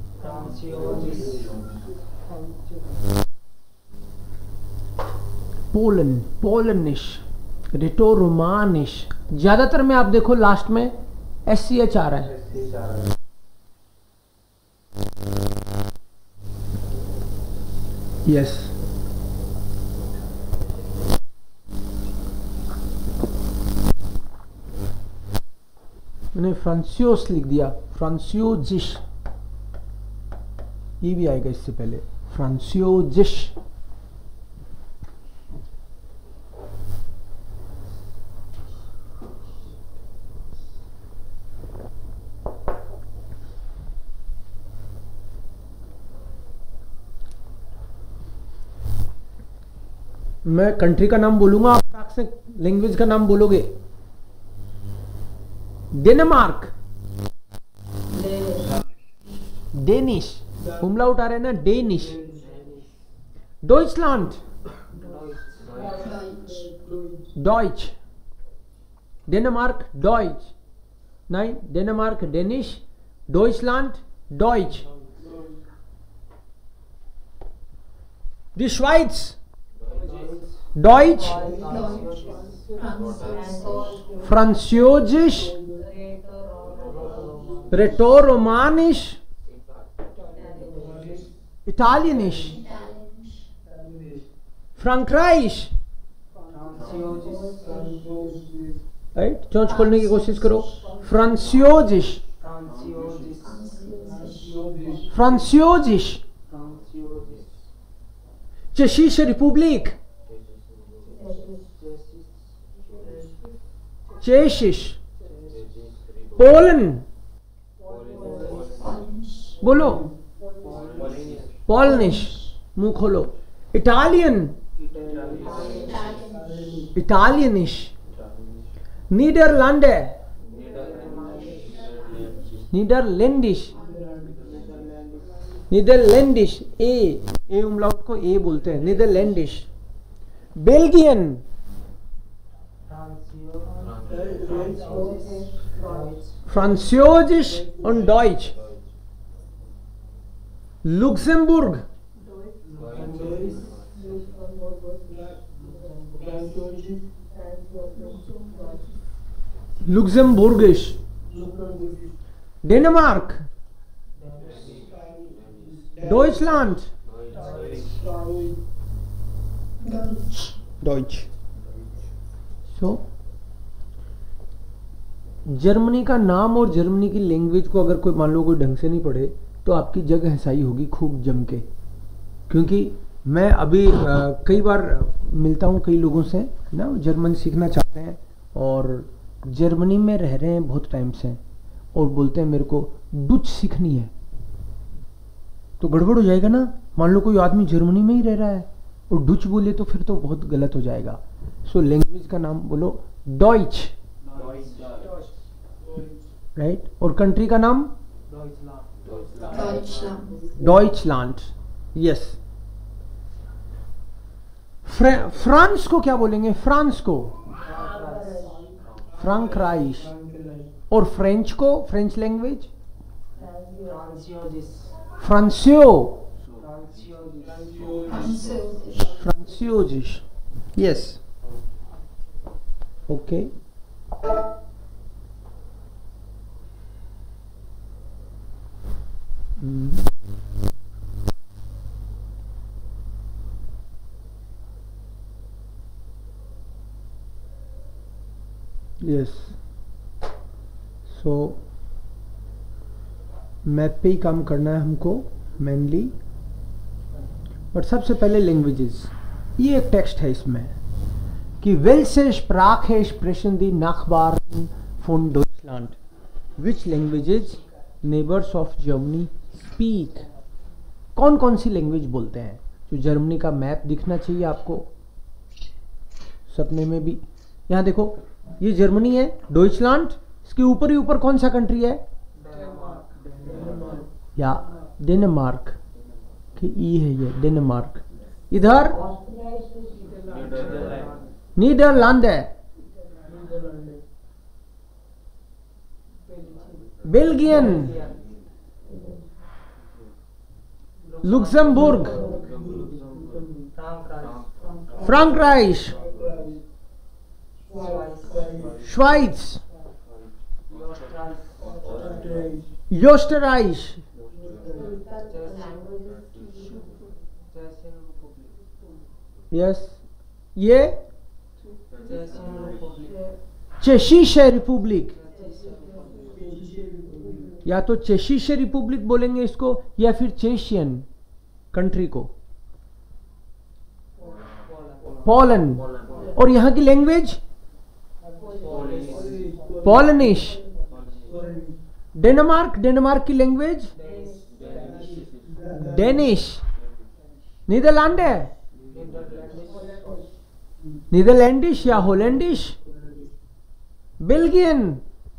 पोलन, पोलनिश, रेटोरोमानिश, ज्यादातर में आप देखो लास्ट में एस सी एच आ रहा है। यस, मैंने फ्रांसियोस लिख दिया, फ्रांसियोजिश, ये भी आएगा इससे पहले, फ्रांसियोजिश। मैं कंट्री का नाम बोलूंगा, आप से लैंग्वेज का नाम बोलोगे। डेनमार्क, डेनिश, उमलाउट आ रहे हैं ना, डेनिश। डॉइचलैंड, डॉइच, डेनमार्क डॉइच, नहीं डेनमार्क डेनिश, डॉइचलैंड डॉइच। दी श्वाइट्स, डॉइच, फ्रांसियोजिश, रेटोरोमानिश, इटालियनिश, फ्रांक्राइश। राइट, चोंच खोलने की कोशिश करो। फ्रांसियोजिश, फ्रांसियोजिश। चेशिश रिपब्लिक, चेशिश। पोलन, बोलो पोलनिश, मुंह खोलो। इटालियन, इटालियनिश। नीदरलैंड, नीदरलैंडिश, नीदरलैंडिश। ए ए उमलाउट को ए बोलते हैं, नीदरलैंडिश। बेल्जियन, फ्रांसियोजिश und Deutsch। लुक्सेमबर्ग, लुक्सेमबर्गिश। डेनमार्क, डॉइचलैंड, डॉइच। सो जर्मनी का नाम और जर्मनी की लैंग्वेज को अगर कोई मान लो कोई ढंग से नहीं पढ़े तो आपकी जग हंसाई होगी खूब जम के। क्योंकि मैं अभी आ, कई बार मिलता हूँ कई लोगों से ना, जर्मन सीखना चाहते हैं और जर्मनी में रह रहे हैं बहुत टाइम से और बोलते हैं मेरे को डच सीखनी है। तो गड़बड़ हो जाएगा ना, मान लो कोई आदमी जर्मनी में ही रह रहा है और डच बोले तो फिर तो बहुत गलत हो जाएगा। सो लैंग्वेज का नाम बोलो डॉइच, राइट। और कंट्री का नाम डॉइचलैंड, यस। फ्रांस को क्या बोलेंगे? फ्रांस को फ्रांक्राइश। और फ्रेंच को, फ्रेंच लैंग्वेज फ्रांसियो, फ्रांसियोजिश, yes. Okay, yes. So map पे ही काम करना है हमको मेनली। बट सबसे पहले लैंग्वेजेस, ये एक टेक्स्ट है इसमें कि वेल्से स्प्राche sprechen die Nachbarn von Deutschland, which languages neighbours of Germany speak. कौन कौन सी लैंग्वेज बोलते हैं? जो जर्मनी का मैप दिखना चाहिए आपको सपने में भी। यहाँ देखो, ये जर्मनी है, डॉइचलैंड, इसके ऊपर ही ऊपर कौन सा कंट्री है? या डेनमार्क की ई है ये, डेनमार्क। इधर नीदरलैंड है, बेल्जियन, लुक्समबर्ग, फ्रांकराइश, श्वाइट्स, योस्टराइश, यस, ये चेशिशे रिपब्लिक, या तो चेशिशे रिपब्लिक बोलेंगे इसको, या फिर चेशियन कंट्री को, पोलैंड। और यहाँ की लैंग्वेज पोलनिश। डेनमार्क, डेनमार्क की लैंग्वेज डेनिश। नीदरलैंड है, नीदरलैंडिश या होलैंडिश। Belgian,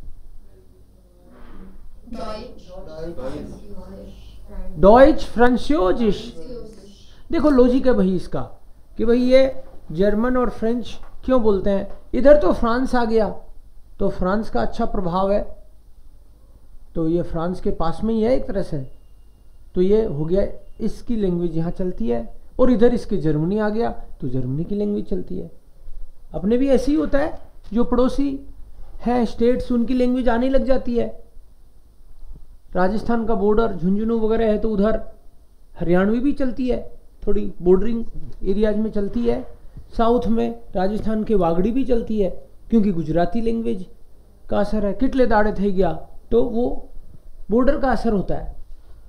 Deutsche, फ्रांसीसिश। देखो लॉजिक है भाई इसका कि भाई ये जर्मन और फ्रेंच क्यों बोलते हैं। इधर तो फ्रांस आ गया, तो फ्रांस का अच्छा प्रभाव है, तो ये फ्रांस के पास में ही है एक तरह से, तो ये हो गया, इसकी लैंग्वेज यहाँ चलती है। और इधर इसके जर्मनी आ गया तो जर्मनी की लैंग्वेज चलती है। अपने भी ऐसे ही होता है, जो पड़ोसी हैं स्टेट्स उनकी लैंग्वेज आने लग जाती है। राजस्थान का बॉर्डर झुंझुनू वगैरह है तो उधर हरियाणवी भी चलती है, थोड़ी बॉर्डरिंग एरियाज में चलती है। साउथ में राजस्थान के वागड़ी भी चलती है, क्योंकि गुजराती लैंग्वेज का असर है। किटले दाड़े थे गया तो वो बॉर्डर का असर होता है।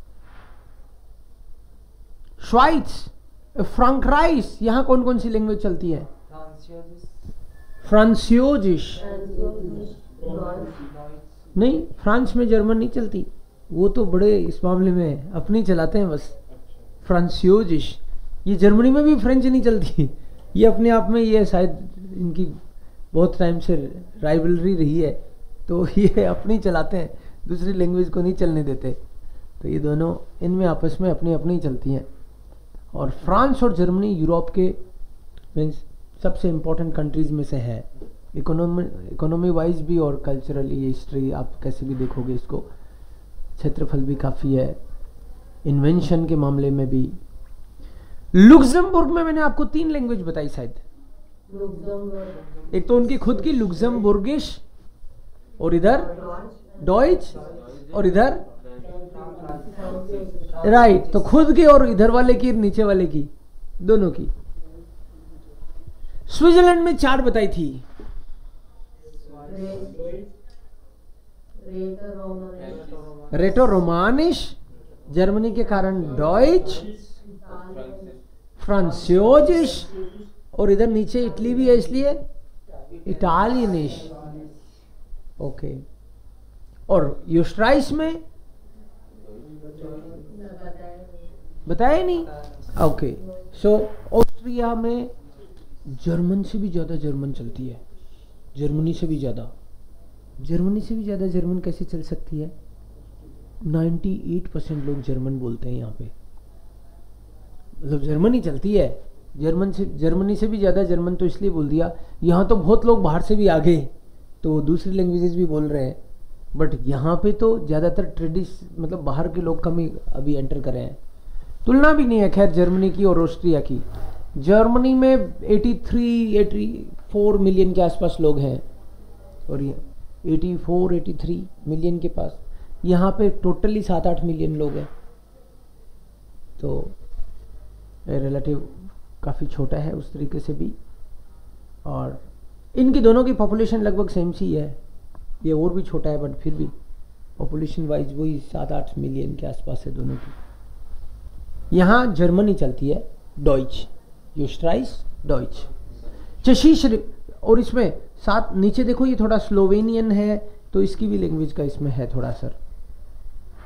श्वाइट्स, फ्रांकराइश, यहाँ कौन कौन सी लैंग्वेज चलती है? फ्रांसियोजिश। नहीं, फ्रांस में जर्मन नहीं चलती, वो तो बड़े इस मामले में अपनी चलाते हैं बस। फ्रांसियोजिश, ये जर्मनी में भी फ्रेंच नहीं चलती, ये अपने आप में ये शायद इनकी बहुत टाइम से राइवलरी रही है, तो ये अपनी चलाते हैं, दूसरी लैंग्वेज को नहीं चलने देते। तो ये दोनों इनमें आपस में अपनी अपनी ही चलती हैं। और फ्रांस और जर्मनी यूरोप के मीन्स सबसे इम्पोर्टेंट कंट्रीज में से है, इकोनॉमी इकोनॉमी वाइज भी और कल्चरली। हिस्ट्री आप कैसे भी देखोगे इसको, क्षेत्रफल भी काफ़ी है, इन्वेंशन के मामले में भी। लुक्समबर्ग में मैंने आपको तीन लैंग्वेज बताई शायद, एक तो उनकी खुद की लुक्समबर्गिश, और इधर डॉइच, और इधर राइट right, तो खुद की और इधर वाले की, नीचे वाले की, दोनों की। स्विट्जरलैंड में चार बताई थी, रेटो रोमानिश, जर्मनी के कारण डॉइच, फ्रांसियोजिश, और इधर नीचे इटली भी है इसलिए इटालियनिश। ओके, और यूस्ट्राइस में बताया नहीं। ओके, सो ऑस्ट्रिया में जर्मन से भी ज़्यादा जर्मन चलती है, जर्मनी से भी ज़्यादा। जर्मनी से भी ज़्यादा जर्मन कैसे चल सकती है? अट्ठानवे परसेंट लोग जर्मन बोलते हैं यहाँ पे, मतलब जर्मनी चलती है। जर्मन से जर्मनी से भी ज़्यादा जर्मन तो इसलिए बोल दिया, यहाँ तो बहुत लोग बाहर से भी आ गए तो दूसरी लैंग्वेजेस भी बोल रहे हैं, बट यहाँ पे तो ज़्यादातर ट्रेडिश मतलब बाहर के लोग कम ही अभी एंटर कर रहे हैं। तुलना भी नहीं है खैर जर्मनी की और ऑस्ट्रिया की। जर्मनी में तिरासी चौरासी मिलियन के आसपास लोग हैं, और ये चौरासी तिरासी मिलियन के पास, यहाँ पे टोटली सात आठ मिलियन लोग हैं, तो रिलेटिव काफ़ी छोटा है उस तरीके से भी। और इनकी दोनों की पॉपुलेशन लगभग सेम सी है, ये और भी छोटा है बट फिर भी पॉपुलेशन वाइज वही सात आठ मिलियन के आसपास है दोनों की। यहाँ जर्मनी चलती है, डॉइच, यूस्ट्राइस, डॉइच, चेशिश। और इसमें साथ नीचे देखो ये थोड़ा स्लोवेनियन है, तो इसकी भी लैंग्वेज का इसमें है थोड़ा असर।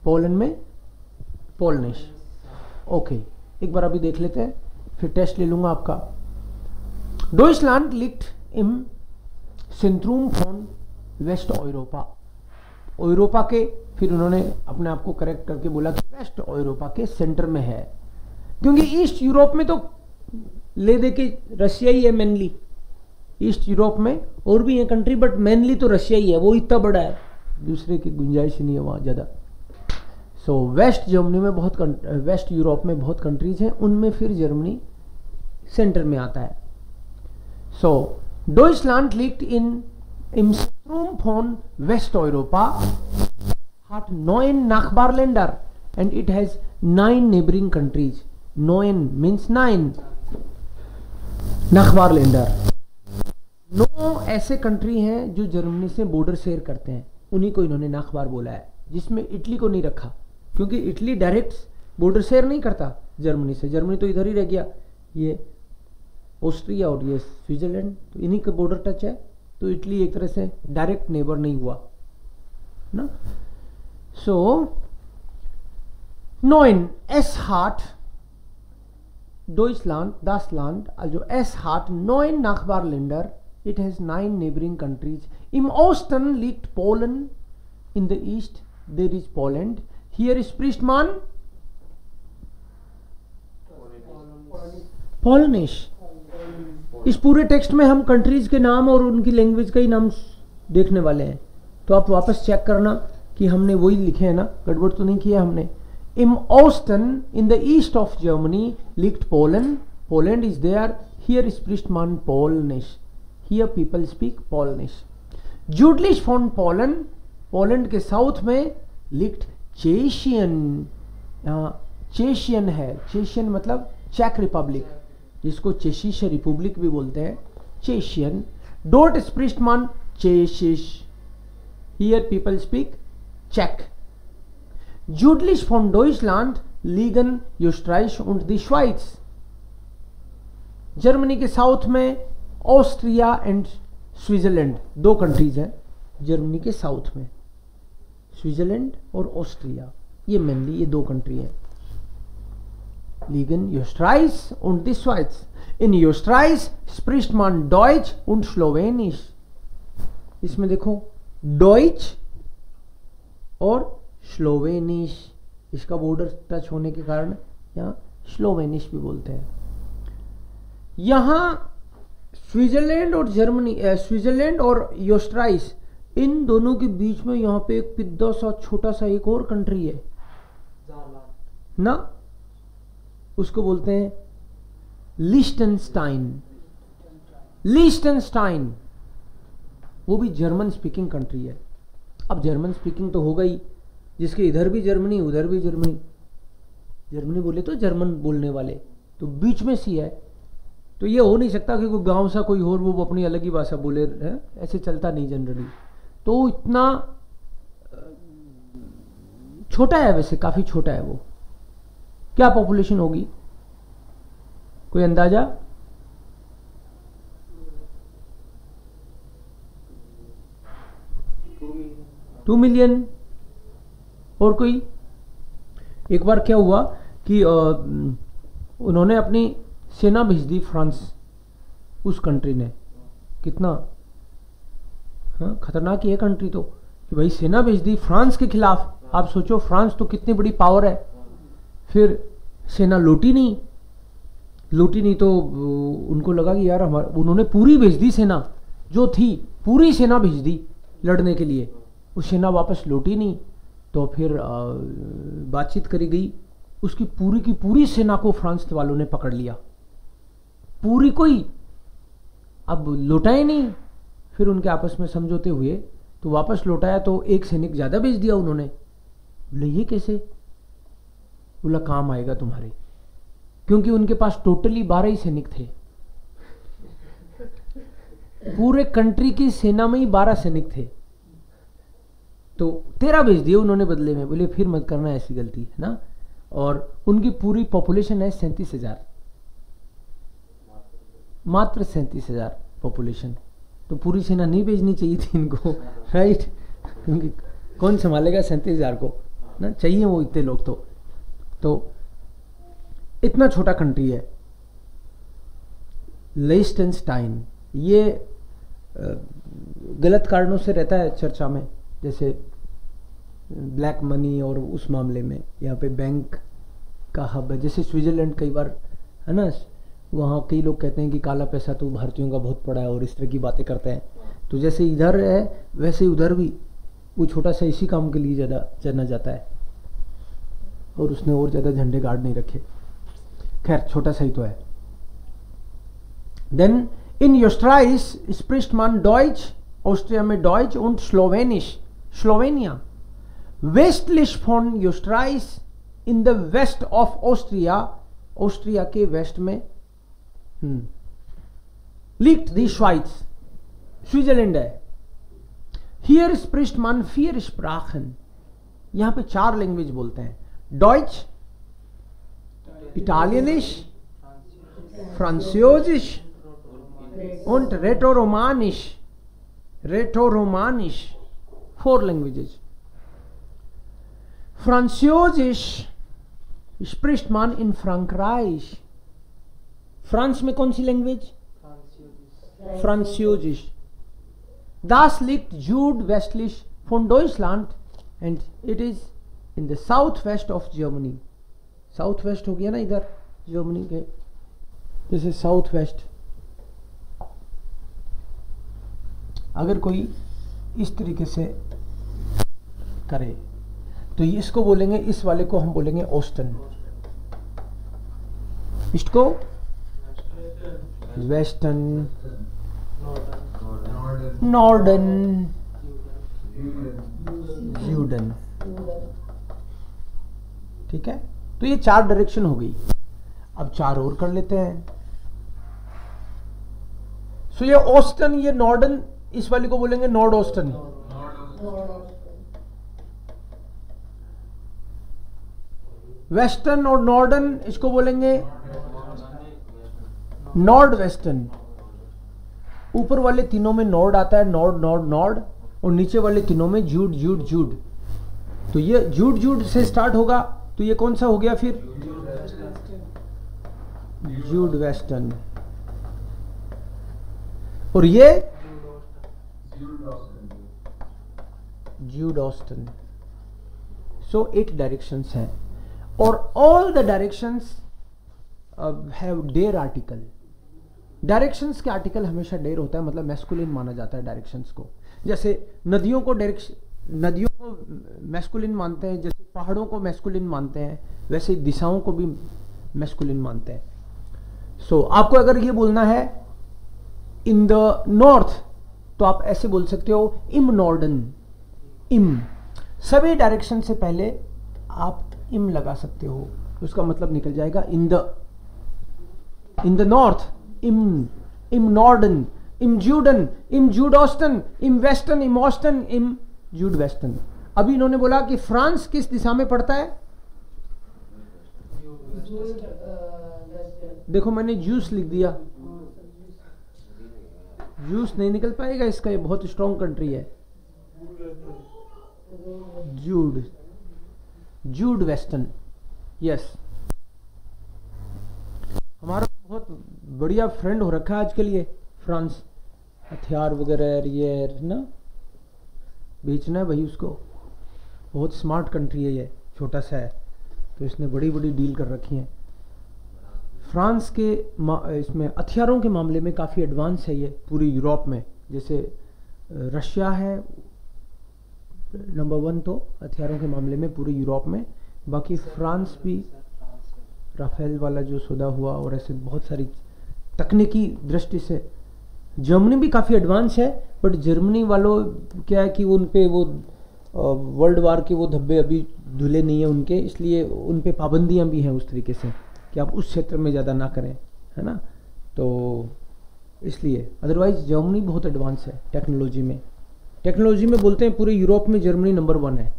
पोलैंड में पोलनिश। ओके, एक बार अभी देख लेते हैं, फिर टेस्ट ले लूंगा आपका। डॉइचलैंड लिegt im Zentrum von Westeuropa। यूरोपा के, फिर उन्होंने अपने आप को करेक्ट करके बोला कि वेस्ट यूरोपा के सेंटर में है, क्योंकि ईस्ट यूरोप में तो ले दे के रशिया ही है मेनली। ईस्ट यूरोप में और भी है कंट्री, बट मेनली तो रशिया ही है, वो इतना बड़ा है, दूसरे की गुंजाइश नहीं है वहाँ ज़्यादा। सो वेस्ट जर्मनी में बहुत, वेस्ट यूरोप में बहुत कंट्रीज हैं, उनमें फिर जर्मनी सेंटर में आता है। सो डॉइचलैंड लिegt in im Zentrum von Westeuropa, hat neun Nachbarländer and it has nine neighboring countries. Neun means nine Nachbarländer। नौ ऐसे कंट्री हैं जो जर्मनी से बॉर्डर शेयर करते हैं, उन्हीं को इन्होंने नाखबार बोला है, जिसमें इटली को नहीं रखा, क्योंकि इटली डायरेक्ट बॉर्डर शेयर नहीं करता जर्मनी से, जर्मनी तो इधर ही रह गया, ये ऑस्ट्रिया और ये स्विट्जरलैंड तो इन्हीं का बॉर्डर टच है, तो इटली एक तरह से डायरेक्ट नेबर नहीं हुआ ना। सो नॉइन एस हार्ट Deutschland, das Land, also es hat neun Nachbarländer, it has nine neighboring countries. Im Osten liegt Polen, in the east there is Poland. Here spricht man Polnish। इस पूरे टेक्स्ट में हम कंट्रीज के नाम और उनकी लैंग्वेज का ही नाम देखने वाले हैं, तो आप वापस चेक करना कि हमने वही लिखे हैं ना, गड़बड़ तो नहीं किया हमने। Im Osten, in the east of Germany, liegt Polen. Poland is there. Here spricht man Polnish. Here people speak Polnish. Südlich von Polen, Poland के साउथ में लिegt चेशियन। यहाँ चेशियन है, चेशियन मतलब चेक रिपब्लिक, जिसको चेशिश रिपब्लिक भी बोलते हैं, चेशियन। डोट स्प्रिस्ट man चेशिश, हियर पीपल स्पीक चेक। Südlich von Deutschland liegen Österreich und die Schweiz। Germany के साउथ में ऑस्ट्रिया एंड स्विट्जरलैंड, दो कंट्रीज हैं जर्मनी के साउथ में, स्विट्जरलैंड और ऑस्ट्रिया, ये मेनली ये दो कंट्री हैं। liegen Österreich und die Schweiz। In Österreich spricht man Deutsch und Slowenisch। इसमें देखो Deutsch और स्लोवेनिश, इसका बॉर्डर टच होने के कारण यहाँ स्लोवेनिश भी बोलते हैं। यहाँ स्विट्जरलैंड और जर्मनी, स्विट्जरलैंड और ऑस्ट्राइस, इन दोनों के बीच में यहाँ पे एक पिद्दा सा छोटा सा एक और कंट्री है ना, उसको बोलते हैं लिस्टनस्टाइन। लिस्टनस्टाइन वो भी जर्मन स्पीकिंग कंट्री है। अब जर्मन स्पीकिंग तो हो गई, जिसके इधर भी जर्मनी उधर भी जर्मनी, जर्मनी बोले तो जर्मन बोलने वाले, तो बीच में सी है, तो ये हो नहीं सकता कि कोई गांव सा कोई और वो अपनी अलग ही भाषा बोले है, ऐसे चलता नहीं जनरली। तो इतना छोटा है, वैसे काफी छोटा है वो। क्या पॉपुलेशन होगी, कोई अंदाजा? Two million. और कोई? एक बार क्या हुआ कि उन्होंने अपनी सेना भेज दी फ्रांस, उस कंट्री ने, कितना हाँ खतरनाक है कंट्री तो, कि भाई सेना भेज दी फ्रांस के खिलाफ। आप सोचो फ्रांस तो कितनी बड़ी पावर है, फिर सेना लौटी नहीं, लौटी नहीं तो उनको लगा कि यार हमारा, उन्होंने पूरी भेज दी सेना, जो थी पूरी सेना भेज दी लड़ने के लिए, उस सेना वापस लौटी नहीं, तो फिर बातचीत करी गई, उसकी पूरी की पूरी सेना को फ्रांस वालों ने पकड़ लिया, पूरी कोई, अब लौटाए नहीं, फिर उनके आपस में समझौते हुए तो वापस लौटाया, तो एक सैनिक ज्यादा भेज दिया उन्होंने। बोले ये कैसे? बोला काम आएगा तुम्हारे, क्योंकि उनके पास टोटली बारह ही सैनिक थे, पूरे कंट्री की सेना में ही बारह सैनिक थे, तो तेरह भेज दिए उन्होंने बदले में। बोले फिर मत करना ऐसी गलती, है ना। और उनकी पूरी पॉपुलेशन है सैंतीस हजार, मात्र सैंतीस हजार पॉपुलेशन, तो पूरी सेना नहीं भेजनी चाहिए थी इनको, राइट, क्योंकि कौन संभालेगा सैंतीस हजार को ना, चाहिए वो इतने लोग तो तो इतना छोटा कंट्री है लिechtenstein। ये गलत कारणों से रहता है चर्चा में, जैसे ब्लैक मनी और उस मामले में यहाँ पे बैंक का हब है। जैसे स्विट्जरलैंड कई बार है ना, वहाँ कई लोग कहते हैं कि काला पैसा तो भारतीयों का बहुत पड़ा है और इस तरह की बातें करते हैं। तो जैसे इधर है वैसे उधर भी वो छोटा सा इसी काम के लिए ज़्यादा जाना जाता है, और उसने और ज़्यादा झंडे गाड़ नहीं रखे। खैर छोटा सा ही तो है। देन इन योस्ट्राइस स्प्रिस्ट मान डॉइच, ऑस्ट्रिया में डॉइच und स्लोवेनिश, स्लोवेनिया। वेस्टलिश फॉन योस्ट्राइस in the west of Austria, Austria के वेस्ट में लिegt दी श्वाइट्स, स्विट्जरलैंड है। हियर स्प्रिस्ट मान vier Sprachen, यहां पे चार लैंग्वेज बोलते हैं, डॉइच, इटालियनिश, फ्रांसीसिश und रेटोरोमानिश, रेटोरोमानिश, फोर लैंग्वेजेस। फ्रांसीसिश स्प्रिस्ट मान इन फ्रांक्राइच, फ्रांस में कौन सी लैंग्वेज? फ्रांसीसिश। Das liegt südwestlich von Deutschland and it is in the southwest of Germany. South हो गया ना इधर जर्मनी के, जैसे साउथ वेस्ट। अगर कोई इस तरीके से करे तो इसको बोलेंगे, इस वाले को हम बोलेंगे ओस्टन, इसको वेस्टर्न, नॉर्डन, यूडन। ठीक है, तो ये चार डायरेक्शन हो गई। अब चार और कर लेते हैं। सो ये ओस्टन, ये नॉर्डन, इस वाली को बोलेंगे नॉर्ड ओस्टन। वेस्टर्न और नॉर्डन इसको बोलेंगे नॉर्ड वेस्टर्न। ऊपर वाले तीनों में नॉर्ड आता है, नॉर्ड नॉर्ड नॉर्ड, और नीचे वाले तीनों में जूड जूड जूड। तो ये जूड जूड से स्टार्ट होगा, तो ये कौन सा हो गया फिर? जूड वेस्टर्न। और ये जूड ऑस्टन। सो एट डायरेक्शंस हैं, और ऑल द डायरेक्शंस हैव डेयर आर्टिकल। डायरेक्शंस के आर्टिकल हमेशा डेयर होता है, मतलब मैस्कुलिन माना जाता है डायरेक्शंस को। जैसे नदियों को डायरेक्शन, नदियों को मैस्कुलिन मानते हैं, जैसे पहाड़ों को मैस्कुलिन मानते हैं, वैसे दिशाओं को भी मैस्कुलिन मानते हैं। सो so, आपको अगर ये बोलना है इन द नॉर्थ, तो आप ऐसे बोल सकते हो इम नॉर्डन, इम। सभी डायरेक्शन से पहले आप इम लगा सकते हो, उसका मतलब निकल जाएगा in the, in the north इम, इम नॉर्डन, इम जूडन, इम जूड ऑस्टन, इम वेस्टर्न, इम ऑस्टन, इम जूड वेस्टर्न। अभी इन्होंने बोला कि फ्रांस किस दिशा में पड़ता है? देखो मैंने जूस लिख दिया, जूस नहीं निकल पाएगा इसका, ये बहुत स्ट्रॉन्ग कंट्री है। जूड, जूड वेस्टर्न, यस। हमारा बहुत बढ़िया फ्रेंड हो रखा है आजकल ये फ्रांस, हथियार वगैरह ये ना बेचना है भाई उसको। बहुत स्मार्ट कंट्री है ये, छोटा सा है तो इसने बड़ी बड़ी डील कर रखी हैं। फ्रांस के इसमें हथियारों के मामले में काफ़ी एडवांस है ये पूरी यूरोप में। जैसे रशिया है नंबर वन तो हथियारों के मामले में पूरे यूरोप में, बाकी फ्रांस भी राफेल वाला जो सौदा हुआ और ऐसे बहुत सारी तकनीकी दृष्टि से। जर्मनी भी काफ़ी एडवांस है, बट जर्मनी वालों क्या है कि वो उन पे वो वर्ल्ड वार के वो धब्बे अभी धुले नहीं है उनके, इसलिए उन पे पाबंदियां भी हैं उस तरीके से कि आप उस क्षेत्र में ज़्यादा ना करें, है ना। तो इसलिए अदरवाइज जर्मनी बहुत एडवांस है टेक्नोलॉजी में। टेक्नोलॉजी में बोलते हैं पूरे यूरोप में जर्मनी नंबर वन है।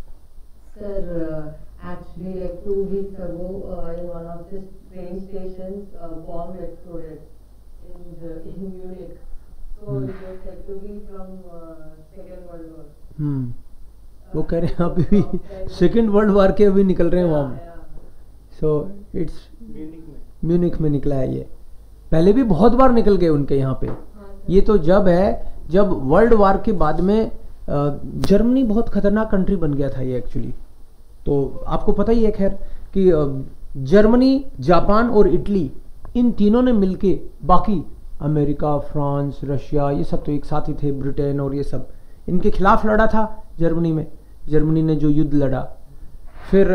Sir actually like two weeks ago uh, in one of the train stations uh, bomb exploded in the in Munich. So Hmm. it was said to be from uh, Second World War. Hmm Uh, वो कह रहे हैं अभी भी second world war के अभी निकल रहे हैं वहाँ। सो इट्स म्यूनिक में म्यूनिख में निकला है ये, पहले भी बहुत बार निकल गए उनके यहाँ पे। ये तो जब है जब वर्ल्ड वार के बाद में जर्मनी बहुत खतरनाक कंट्री बन गया था ये एक्चुअली। तो आपको पता ही है खैर कि जर्मनी, जापान और इटली, इन तीनों ने मिलके, बाकी अमेरिका, फ्रांस, रशिया, ये सब तो एक साथ ही थे, ब्रिटेन और ये सब, इनके खिलाफ लड़ा था जर्मनी में। जर्मनी ने जो युद्ध लड़ा, फिर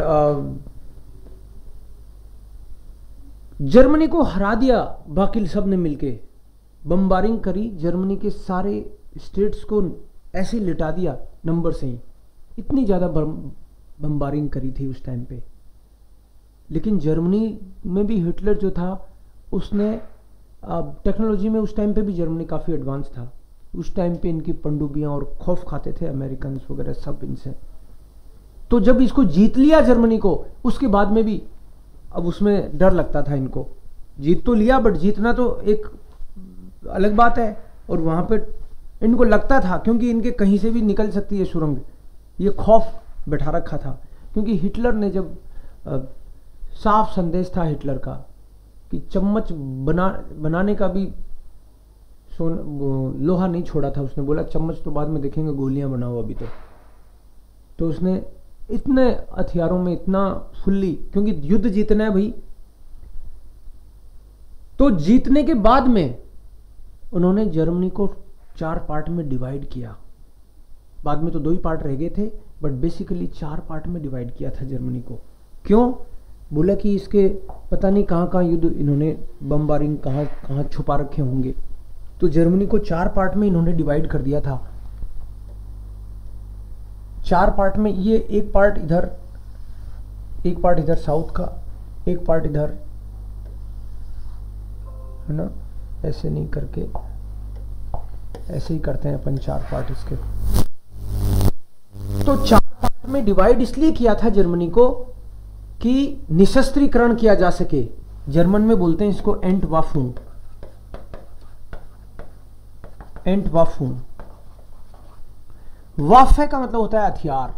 जर्मनी को हरा दिया बाकी सब ने मिलके, बम्बारिंग करी, जर्मनी के सारे स्टेट्स को ऐसे लिटा दिया नंबर से ही, इतनी ज़्यादा बम्बारिंग करी थी उस टाइम पे। लेकिन जर्मनी में भी हिटलर जो था उसने टेक्नोलॉजी में उस टाइम पे भी जर्मनी काफ़ी एडवांस था। उस टाइम पे इनकी पनडुब्बियाँ और खौफ खाते थे अमेरिकन वगैरह सब इनसे। तो जब इसको जीत लिया जर्मनी को, उसके बाद में भी अब उसमें डर लगता था इनको। जीत तो लिया बट जीतना तो एक अलग बात है, और वहाँ पे इनको लगता था क्योंकि इनके कहीं से भी निकल सकती है सुरंग, ये खौफ बैठा रखा था। क्योंकि हिटलर ने जब आ, साफ संदेश था हिटलर का कि चम्मच बना बनाने का भी सोन लोहा नहीं छोड़ा था। उसने बोला चम्मच तो बाद में देखेंगे, गोलियां बनाओ अभी तो। तो उसने इतने हथियारों में इतना फुल्ली, क्योंकि युद्ध जीतना है भाई। तो जीतने के बाद में उन्होंने जर्मनी को चार पार्ट में डिवाइड किया। बाद में तो दो ही पार्ट रह गए थे, बट बेसिकली चार पार्ट में डिवाइड किया था जर्मनी को। क्यों? बोला कि इसके पता नहीं कहाँ कहाँ युद्ध इन्होंने बमबारिंग कहाँ कहाँ छुपा रखे होंगे। तो जर्मनी को चार पार्ट में इन्होंने डिवाइड कर दिया था। चार पार्ट में, ये एक पार्ट इधर, एक पार्ट इधर साउथ का, एक पार्ट इधर, है ना, ऐसे नहीं करके ऐसे ही करते हैं अपन चार पार्ट इसके। तो चार पार्ट में डिवाइड इसलिए किया था जर्मनी को कि निशस्त्रीकरण किया जा सके। जर्मन में बोलते हैं इसको एंटवाफून, एंटवाफून। वाफे का मतलब होता है हथियार,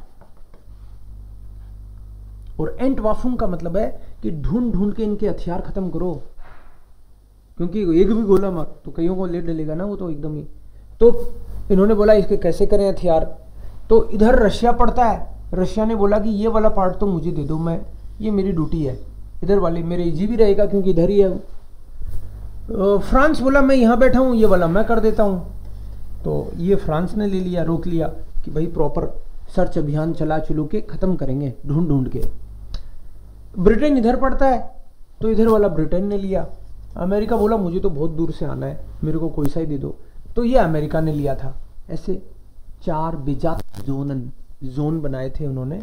और एंटवाफून का मतलब है कि ढूंढ ढूंढ के इनके हथियार खत्म करो। क्योंकि एक भी गोला मार तो कईयों को ले डलेगा ना वो तो एकदम ही। तो इन्होंने बोला इसके कैसे करें हथियार। तो इधर रशिया पड़ता है, रशिया ने बोला कि ये वाला पार्ट तो मुझे दे दो, मैं ये मेरी ड्यूटी है, इधर वाले मेरे इजी भी रहेगा क्योंकि इधर ही है वो। फ्रांस बोला मैं यहाँ बैठा हूँ, ये वाला मैं कर देता हूँ। तो ये फ्रांस ने ले लिया, रोक लिया कि भाई प्रॉपर सर्च अभियान चला चलू के ख़त्म करेंगे ढूंढ ढूंढ के। ब्रिटेन इधर पड़ता है तो इधर वाला ब्रिटेन ने लिया। अमेरिका बोला मुझे तो बहुत दूर से आना है, मेरे को कोई सा ही दे दो, तो ये अमेरिका ने लिया था। ऐसे चार बेजात जोन जोन बनाए थे उन्होंने,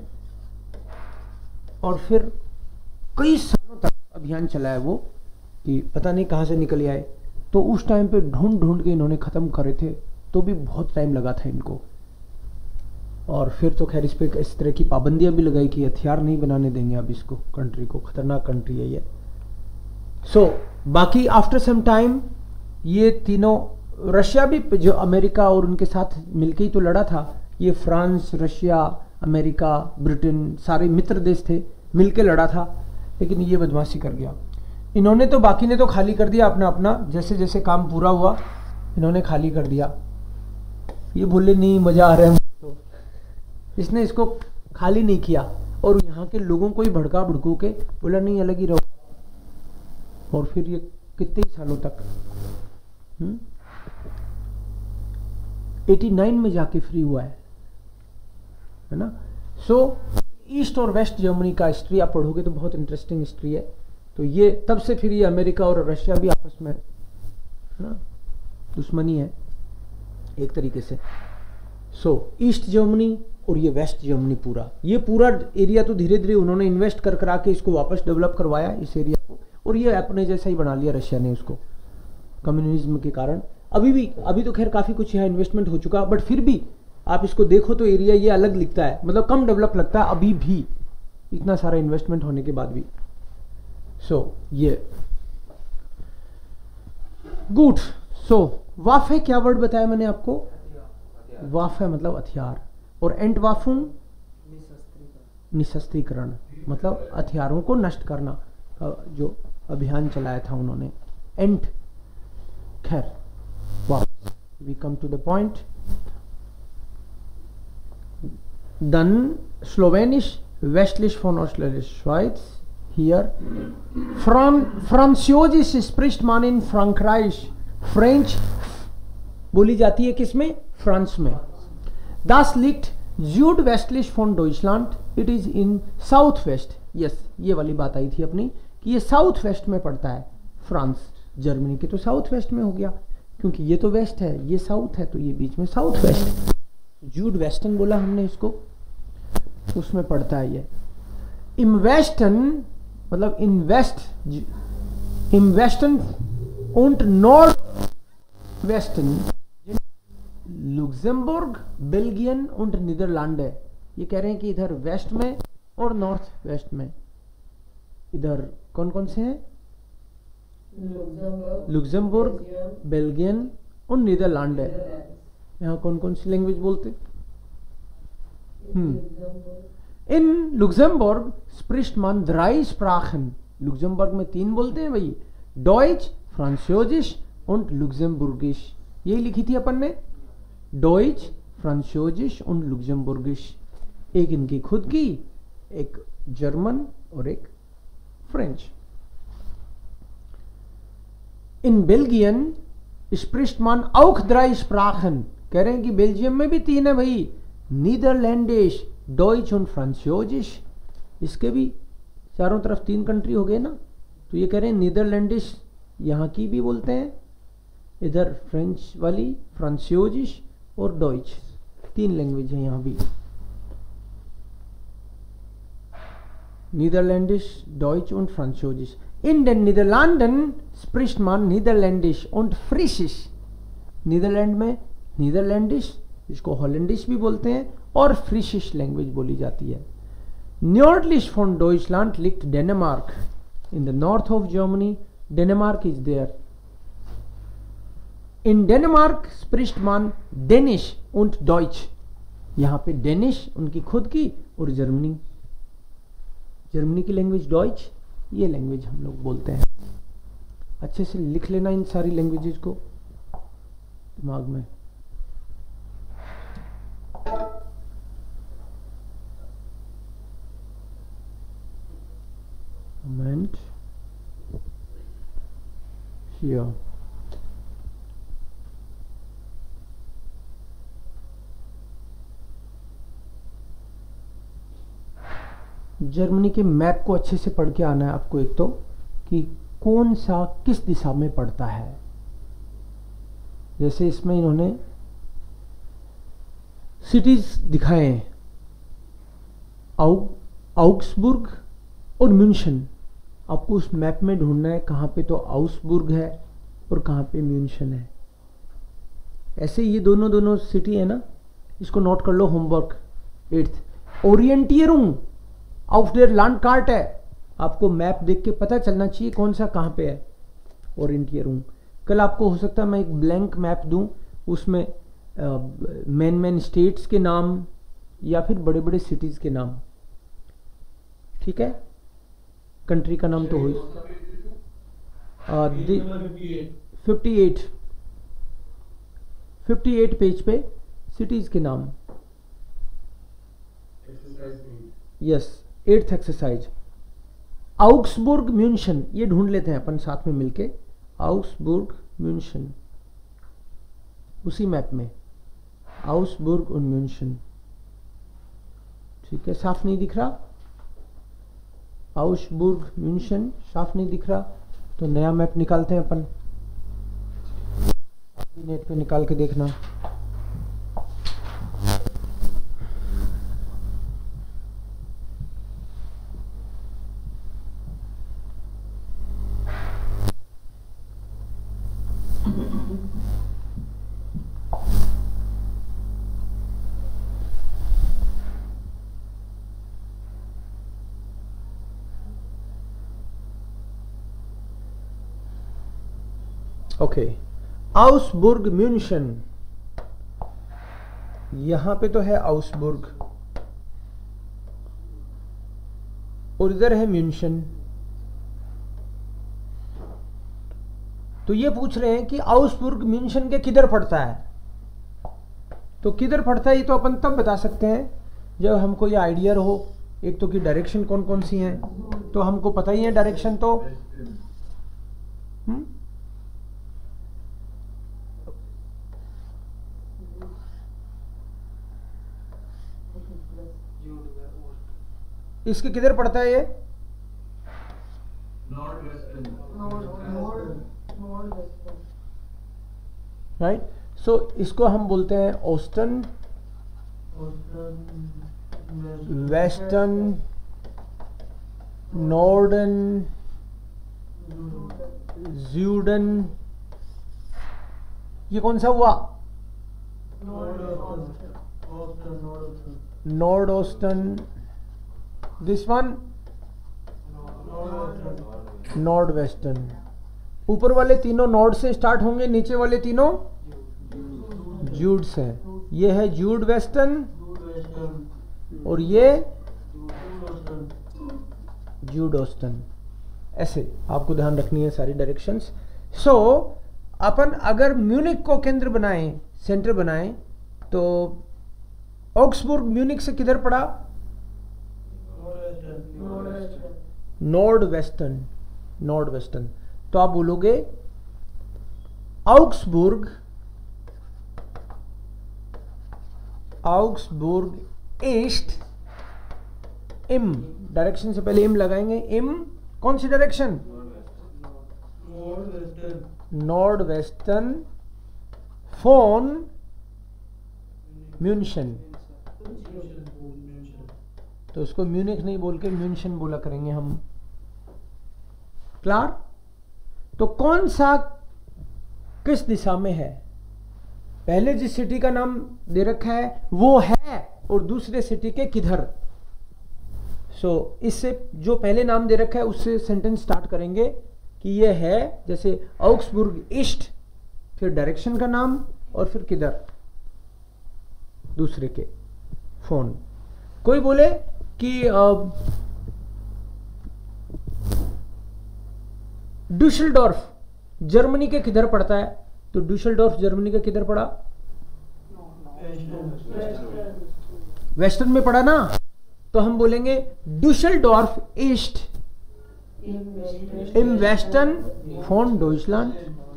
और फिर कई सालों तक अभियान चलाया वो कि पता नहीं कहाँ से निकल आए। तो उस टाइम पे ढूंढ ढूंढ के इन्होंने ख़त्म करे थे, तो भी बहुत टाइम लगा था इनको। और फिर तो खैर इस पर इस तरह की पाबंदियां भी लगाई कि हथियार नहीं बनाने देंगे अब इसको, कंट्री को, खतरनाक कंट्री है ये। सो so, बाकी आफ्टर सम टाइम ये तीनों, रशिया भी जो अमेरिका और उनके साथ मिलके ही तो लड़ा था। ये फ्रांस, रशिया, अमेरिका, ब्रिटेन सारे मित्र देश थे, मिलके लड़ा था। लेकिन ये बदमाशी कर गया इन्होंने, तो बाकी ने तो खाली कर दिया अपना अपना, जैसे जैसे काम पूरा हुआ इन्होंने खाली कर दिया। ये बोले नहीं मज़ा आ रहा है, तो इसने इसको खाली नहीं किया और यहाँ के लोगों को ही भड़का भड़कू के बोला नहीं अलग ही रहो। और फिर ये कितने ही सालों तक नवासी में जाके फ्री हुआ है, है ना। सो ईस्ट और वेस्ट जर्मनी का हिस्ट्री आप पढ़ोगे तो बहुत इंटरेस्टिंग हिस्ट्री है। तो ये तब से फिर ये अमेरिका और रशिया भी आपस में, है ना, दुश्मनी है एक तरीके से। सो ईस्ट जर्मनी और ये वेस्ट जर्मनी, पूरा ये पूरा एरिया तो धीरे धीरे उन्होंने इन्वेस्ट कर करा के इसको वापस डेवलप करवाया इस एरिया को, और ये अपने जैसा ही बना लिया रशिया ने उसको कम्युनिज्म के कारण। अभी भी, अभी तो खैर काफ़ी कुछ यहाँ इन्वेस्टमेंट हो चुका, बट फिर भी आप इसको देखो तो एरिया ये अलग लिखता है, मतलब कम डेवलप लगता है अभी भी, इतना सारा इन्वेस्टमेंट होने के बाद भी। सो so, ये गुड। सो वाफे क्या वर्ड बताया मैंने आपको? वाफे मतलब हथियार, और एंटवाफून निशस्त्रीकरण मतलब हथियारों को नष्ट करना का जो अभियान चलाया था उन्होंने, एंट। खैर, वाह, we come to the point. Dann Slowenisch, westlich von Ostschweiz, hier. Fran Französisch spricht man in Frankreich. French बोली जाती है किसमें? फ्रांस में। Das liegt südwestlich von Deutschland. It is in southwest. Yes, ये वाली बात आई थी अपनी कि ये साउथ वेस्ट में पड़ता है फ्रांस। जर्मनी के तो साउथ वेस्ट में हो गया, क्योंकि ये तो वेस्ट है, ये साउथ है, तो ये बीच में साउथ वेस्ट। जूड वेस्टर्न बोला हमने इसको, उसमें पड़ता है ये। इम वेस्टर्न मतलब इन वेस्ट, इम वेस्टर्न und नॉर्थ-वेस्टर्न लुक्सेमबर्ग, बेल्जियन und नीदरलैंड। ये कह रहे हैं कि इधर वेस्ट में और नॉर्थ वेस्ट में इधर कौन कौन से हैं? लुक्सेमबर्ग, बेल्जियन और नीदरलैंड है। यहाँ कौन कौन सी लैंग्वेज बोलते? इन लुक्सेमबर्ग स्प्रिcht man drei Sprachen। लुक्सेमबर्ग में तीन बोलते हैं भाई, डॉइच, फ्रांसोजिश und लुक्सेमबुर्गिश। यही लिखी थी अपन ने, डॉइच, फ्रांसोजिश und लुक्सेमबुर्गिश। एक इनकी खुद की, एक जर्मन और एक फ्रेंच। इन बेल्जियन स्प्रिcht man auch drei Sprachen। कह रहे हैं कि बेल्जियम में भी तीन है भाई, नीदरलैंडिश, डॉइच और फ्रांसोजिश। इसके भी चारों तरफ तीन कंट्री हो गए ना, तो ये कह रहे हैं नीदरलैंडिश यहाँ की भी बोलते हैं, इधर फ्रेंच वाली फ्रांसोजिश और डॉइच, तीन लैंग्वेज है यहाँ भी, नीदरलैंडिश, डॉइच और फ्रांसोजिश। In den Niederlanden spricht man Niederländisch und Frisisch। Netherland में नीदरलैंडिश, इसको हॉलैंडिश भी बोलते हैं, और फ्रिशिश लैंग्वेज बोली जाती है। Nördlich von Deutschland liegt Dänemark। In the north of Germany, Denmark is there। In Denmark spricht man Danish und Deutsch। यहाँ पे डेनिश उनकी खुद की और जर्मनी जर्मनी की लैंग्वेज डॉइच, ये लैंग्वेज हम लोग बोलते हैं। अच्छे से लिख लेना इन सारी लैंग्वेजेस को दिमाग में। Moment here. जर्मनी के मैप को अच्छे से पढ़ के आना है आपको, एक तो कि कौन सा किस दिशा में पड़ता है। जैसे इसमें इन्होंने सिटीज दिखाए हैं, आउ आउग्सबुर्ग और म्यूनशन। आपको उस मैप में ढूंढना है कहाँ पे तो आउग्सबुर्ग है और कहाँ पे म्यूनशन है। ऐसे ये दोनों दोनों सिटी है ना, इसको नोट कर लो, होमवर्क एट्थ। ओरिएंटियरिंग ऑफ देयर लैंड कार्ट है, आपको मैप देख के पता चलना चाहिए कौन सा कहाँ पे है। ओरिएंटियरिंग, कल आपको हो सकता है मैं एक ब्लैंक मैप दूं, उसमें मेन मेन स्टेट्स के नाम या फिर बड़े बड़े सिटीज के नाम, ठीक है, कंट्री का नाम तो हो fifty eight fifty eight page पे सिटीज के नाम। Yes, eighth exercise. आउग्सबुर्ग म्यूनशन, ये ढूंढ लेते हैं अपन साथ में मिलके। आउग्सबुर्ग म्यूनशन, उसी मैप में आउग्सबुर्ग और म्यूनशन, ठीक है। साफ नहीं दिख रहा, आउग्सबुर्ग म्यूनशन साफ नहीं दिख रहा, तो नया मैप निकालते हैं अपन, नेट पे निकाल के देखना। ओके, आउग्सबुर्ग म्यूनशन, यहां पे तो है आउग्सबुर्ग, और इधर है म्यूनशन। तो ये पूछ रहे हैं कि आउग्सबुर्ग म्यूनशन के किधर पड़ता है। तो किधर पड़ता है ये तो अपन तब बता सकते हैं जब हमको ये आइडिया हो, एक तो कि डायरेक्शन कौन कौन सी हैं, तो हमको पता ही है डायरेक्शन तो। हुँ? इसके किधर पड़ता है ये? North western. राइट, सो इसको हम बोलते हैं ओस्टर्न, वेस्टर्न, नॉर्डर्न, ज्यूडन। ये कौन सा हुआ? नॉर्ड ओस्टर्न। दिस वन नॉर्ड वेस्टर्न। ऊपर वाले तीनों नॉर्ड से स्टार्ट होंगे, नीचे वाले तीनों ज्यूड से। ये है ज्यूड वेस्टर्न और ये ज्यूड ओस्टर्न। ऐसे आपको ध्यान रखनी है सारी डायरेक्शंस। सो अपन अगर म्यूनिक को केंद्र बनाएं, सेंटर बनाएं, तो ऑक्सबुर्ग म्यूनिक से किधर पड़ा? नॉर्ड वेस्टर्न। नॉर्ड वेस्टर्न। तो आप बोलोगे आउग्सबुर्ग, आउग्सबुर्ग ईस्ट इम, डायरेक्शन से पहले इम लगाएंगे। इम कौन सी डायरेक्शन? नॉर्ड वेस्टर्न फोन म्यूनशन। तो उसको म्यूनिक नहीं बोल के म्यूनशन बोला करेंगे हम। क्लियर? तो कौन सा किस दिशा में है? पहले जिस सिटी का नाम दे रखा है वो है, और दूसरे सिटी के किधर। सो so, इससे जो पहले नाम दे रखा है उससे सेंटेंस स्टार्ट करेंगे कि ये है, जैसे आउग्सबुर्ग ईस्ट, फिर डायरेक्शन का नाम और फिर किधर, दूसरे के फोन। कोई बोले कि डुसेल्डोर्फ जर्मनी के किधर पड़ता है? तो डुसेल्डोर्फ जर्मनी का किधर पड़ा? वेस्टर्न में पड़ा ना। तो हम बोलेंगे डुसेल्डोर्फ ईस्ट im Westen von Deutschland।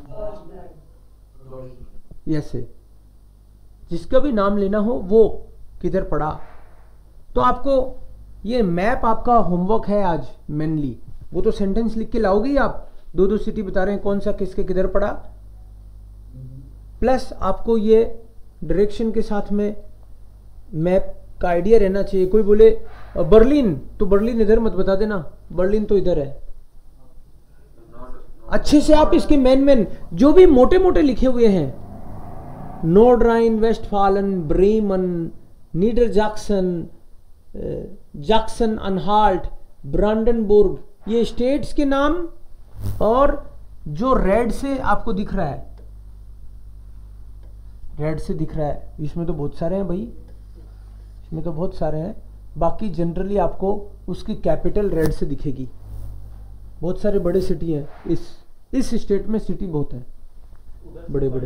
यसे जिसका भी नाम लेना हो वो किधर पड़ा। तो आपको ये मैप आपका होमवर्क है आज मेनली। वो तो सेंटेंस लिख के लाओगे ही आप, दो दो सिटी बता रहे हैं कौन सा किसके किधर पड़ा, प्लस आपको ये डायरेक्शन के साथ में मैप का आइडिया रहना चाहिए। कोई बोले बर्लिन, तो बर्लिन इधर मत बता देना, बर्लिन तो इधर है। अच्छे से आप इसके मेन मेन जो भी मोटे मोटे लिखे हुए हैं, नोर्ड राइन वेस्टफालन, ब्रेमन, नीडर जैक्सन, जैक्सन अनहाल्ट, ब्रांडनबुर्ग, ये स्टेट्स के नाम। और जो रेड से आपको दिख रहा है, रेड से दिख रहा है, इसमें तो बहुत सारे हैं भाई, इसमें तो बहुत सारे हैं। बाकी जनरली आपको उसकी कैपिटल रेड से दिखेगी। बहुत सारे बड़े सिटी हैं इस इस स्टेट में, सिटी बहुत है बड़े बड़े।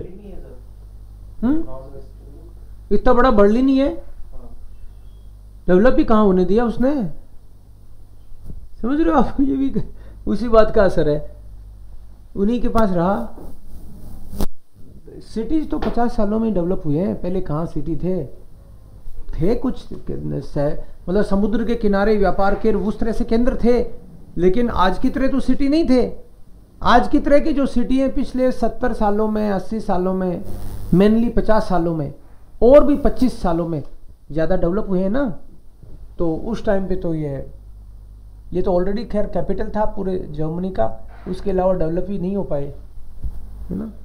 हम्म इतना बड़ा बर्लिन ही है, डेवलप ही कहाँ होने दिया उसने। समझ रहे हो आप? ये भी उसी बात का असर है, उन्हीं के पास रहा। सिटीज तो पचास सालों में डेवलप हुए हैं, पहले कहाँ सिटी थे थे कुछ मतलब समुद्र के किनारे व्यापार के उस तरह से केंद्र थे, लेकिन आज की तरह तो सिटी नहीं थे। आज की तरह की जो सिटी है पिछले सत्तर सालों में, अस्सी सालों में, मेनली पचास सालों में, और भी पच्चीस सालों में ज़्यादा डेवलप हुए हैं ना। तो उस टाइम पे तो ये ये तो ऑलरेडी खैर कैपिटल था पूरे जर्मनी का, उसके अलावा डेवलप ही नहीं हो पाए, है ना।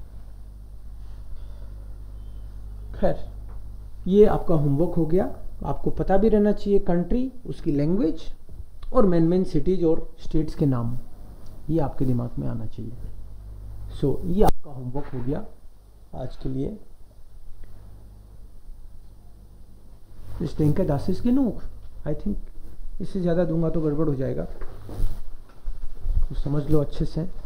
खैर ये आपका होमवर्क हो गया। आपको पता भी रहना चाहिए कंट्री, उसकी लैंग्वेज और मेन मेन सिटीज और स्टेट्स के नाम, ये आपके दिमाग में आना चाहिए। सो so, ये आपका होमवर्क हो गया आज के लिए। Ich denke, das ist genug. I think इससे ज़्यादा दूंगा तो गड़बड़ हो जाएगा, तो समझ लो अच्छे से।